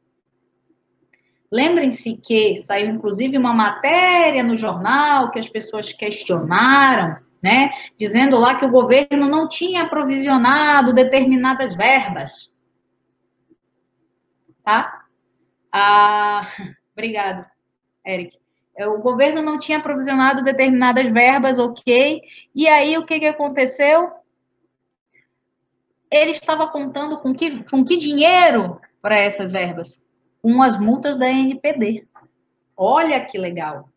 Lembrem-se que saiu inclusive uma matéria no jornal que as pessoas questionaram, né, dizendo lá que o governo não tinha aprovisionado determinadas verbas. Tá? Obrigado, Eric. O governo não tinha aprovisionado determinadas verbas, ok? E aí, o que aconteceu? Ele estava contando com que dinheiro para essas verbas? Com as multas da NPD. Olha que legal.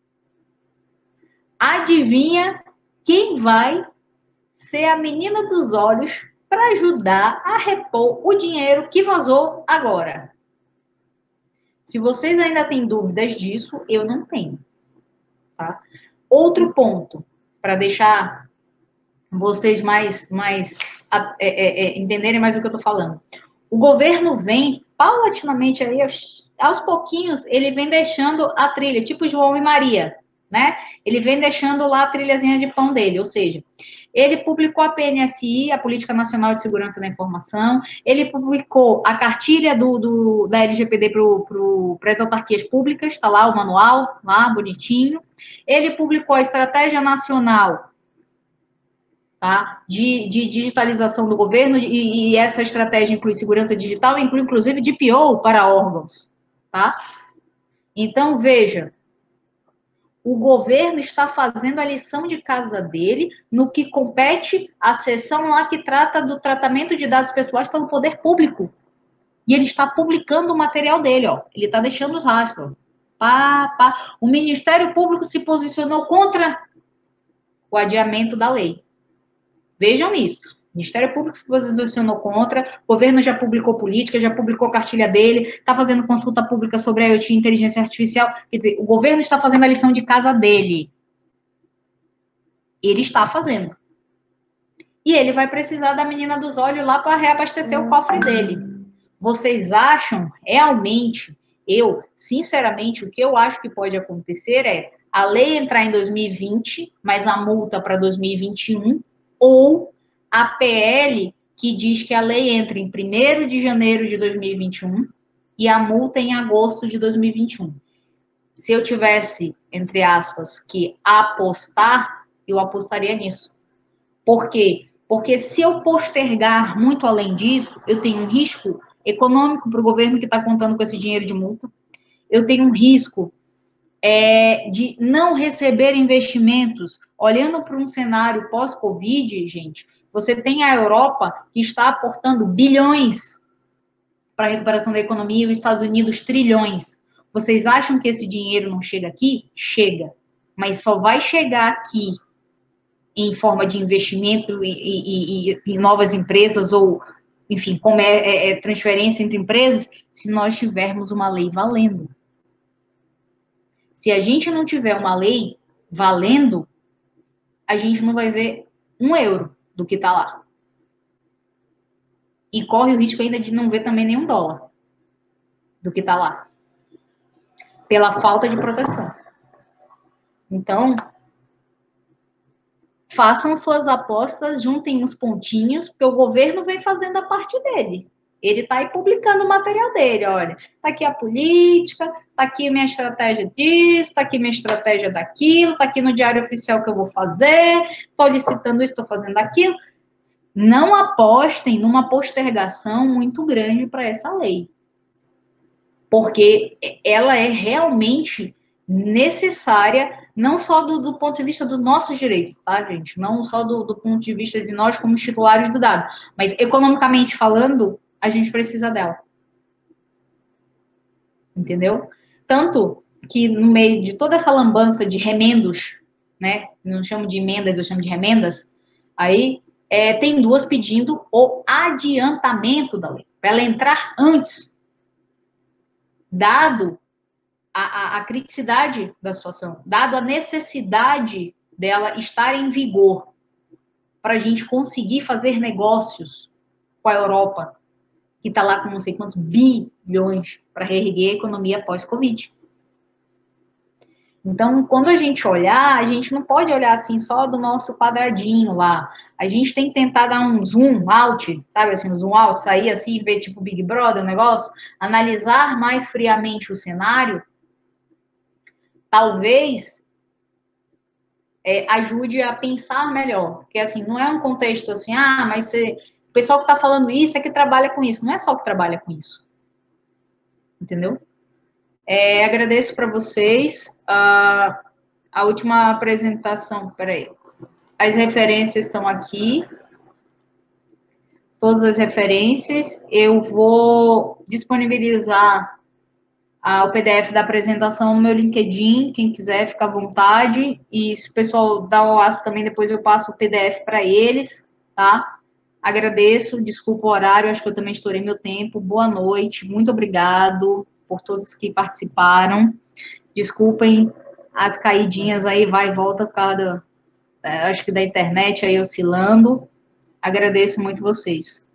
Adivinha quem vai ser a menina dos olhos para ajudar a repor o dinheiro que vazou agora? Se vocês ainda têm dúvidas disso, eu não tenho. Tá? Outro ponto, para deixar vocês mais entenderem mais o que eu estou falando. O governo vem, paulatinamente, aí, aos pouquinhos, ele vem deixando a trilha, tipo João e Maria, né? Ele vem deixando lá a trilhazinha de pão dele, ou seja, ele publicou a PNSI, a Política Nacional de Segurança da Informação, ele publicou a cartilha da LGPD para as autarquias públicas, está lá o manual, lá, bonitinho. Ele publicou a Estratégia Nacional, tá, de digitalização do governo, e essa estratégia inclui segurança digital, inclui inclusive DPO para órgãos. Tá? Então, veja, o governo está fazendo a lição de casa dele no que compete à seção lá que trata do tratamento de dados pessoais pelo poder público. E ele está publicando o material dele, ó. Ele está deixando os rastros. O Ministério Público se posicionou contra o adiamento da lei. Vejam isso. O Ministério Público se posicionou contra, o governo já publicou política, já publicou a cartilha dele, está fazendo consulta pública sobre a IoT e inteligência artificial. Quer dizer, o governo está fazendo a lição de casa dele. Ele está fazendo. E ele vai precisar da menina dos olhos lá para reabastecer o cofre dele. Vocês acham realmente, sinceramente, o que eu acho que pode acontecer é a lei entrar em 2020, mas a multa para 2021, ou a PL que diz que a lei entra em 1º de janeiro de 2021 e a multa em agosto de 2021. Se eu tivesse, entre aspas, que apostar, eu apostaria nisso. Por quê? Porque se eu postergar muito além disso, eu tenho um risco econômico para o governo que está contando com esse dinheiro de multa. Eu tenho um risco de não receber investimentos. Olhando para um cenário pós-Covid, gente, você tem a Europa que está aportando bilhões para a recuperação da economia e os Estados Unidos trilhões. Vocês acham que esse dinheiro não chega aqui? Chega. Mas só vai chegar aqui em forma de investimento em novas empresas ou, enfim, como transferência entre empresas, se nós tivermos uma lei valendo. Se a gente não tiver uma lei valendo, a gente não vai ver €1 do que está lá. E corre o risco ainda de não ver também nenhum dólar do que está lá. Pela falta de proteção. Então, façam suas apostas, juntem os pontinhos, porque o governo vem fazendo a parte dele. Ele está aí publicando o material dele, olha, está aqui a política, está aqui minha estratégia disso, está aqui minha estratégia daquilo, está aqui no diário oficial que eu vou fazer, estou licitando isso, estou fazendo aquilo. Não apostem numa postergação muito grande para essa lei, porque ela é realmente necessária, não só do ponto de vista dos nossos direitos, tá, gente? Não só do ponto de vista de nós como titulares do dado, mas economicamente falando, a gente precisa dela. Entendeu? Tanto que no meio de toda essa lambança de remendos, né? Não chamo de emendas, eu chamo de remendas, aí tem duas pedindo o adiantamento da lei, para ela entrar antes, dado a criticidade da situação, dado a necessidade dela estar em vigor, para a gente conseguir fazer negócios com a Europa, que está lá com não sei quantos bilhões para reerguer a economia pós-Covid. Então, quando a gente olhar, a gente não pode olhar assim só do nosso quadradinho lá. A gente tem que tentar dar um zoom out, sabe assim, um zoom out, sair assim e ver tipo Big Brother o negócio, analisar mais friamente o cenário, talvez ajude a pensar melhor. Porque assim, não é um contexto assim, mas o pessoal que está falando isso é que trabalha com isso. Não é só que trabalha com isso. Entendeu? Agradeço para vocês. A última apresentação, peraí. As referências estão aqui. Todas as referências. Eu vou disponibilizar o PDF da apresentação no meu LinkedIn. Quem quiser, fica à vontade. E se o pessoal dá o aspo também, depois eu passo o PDF para eles, tá? Agradeço, desculpa o horário, acho que eu também estourei meu tempo. Boa noite, muito obrigado por todos que participaram. Desculpem as caidinhas aí, vai e volta por causa acho que da internet aí oscilando. Agradeço muito vocês.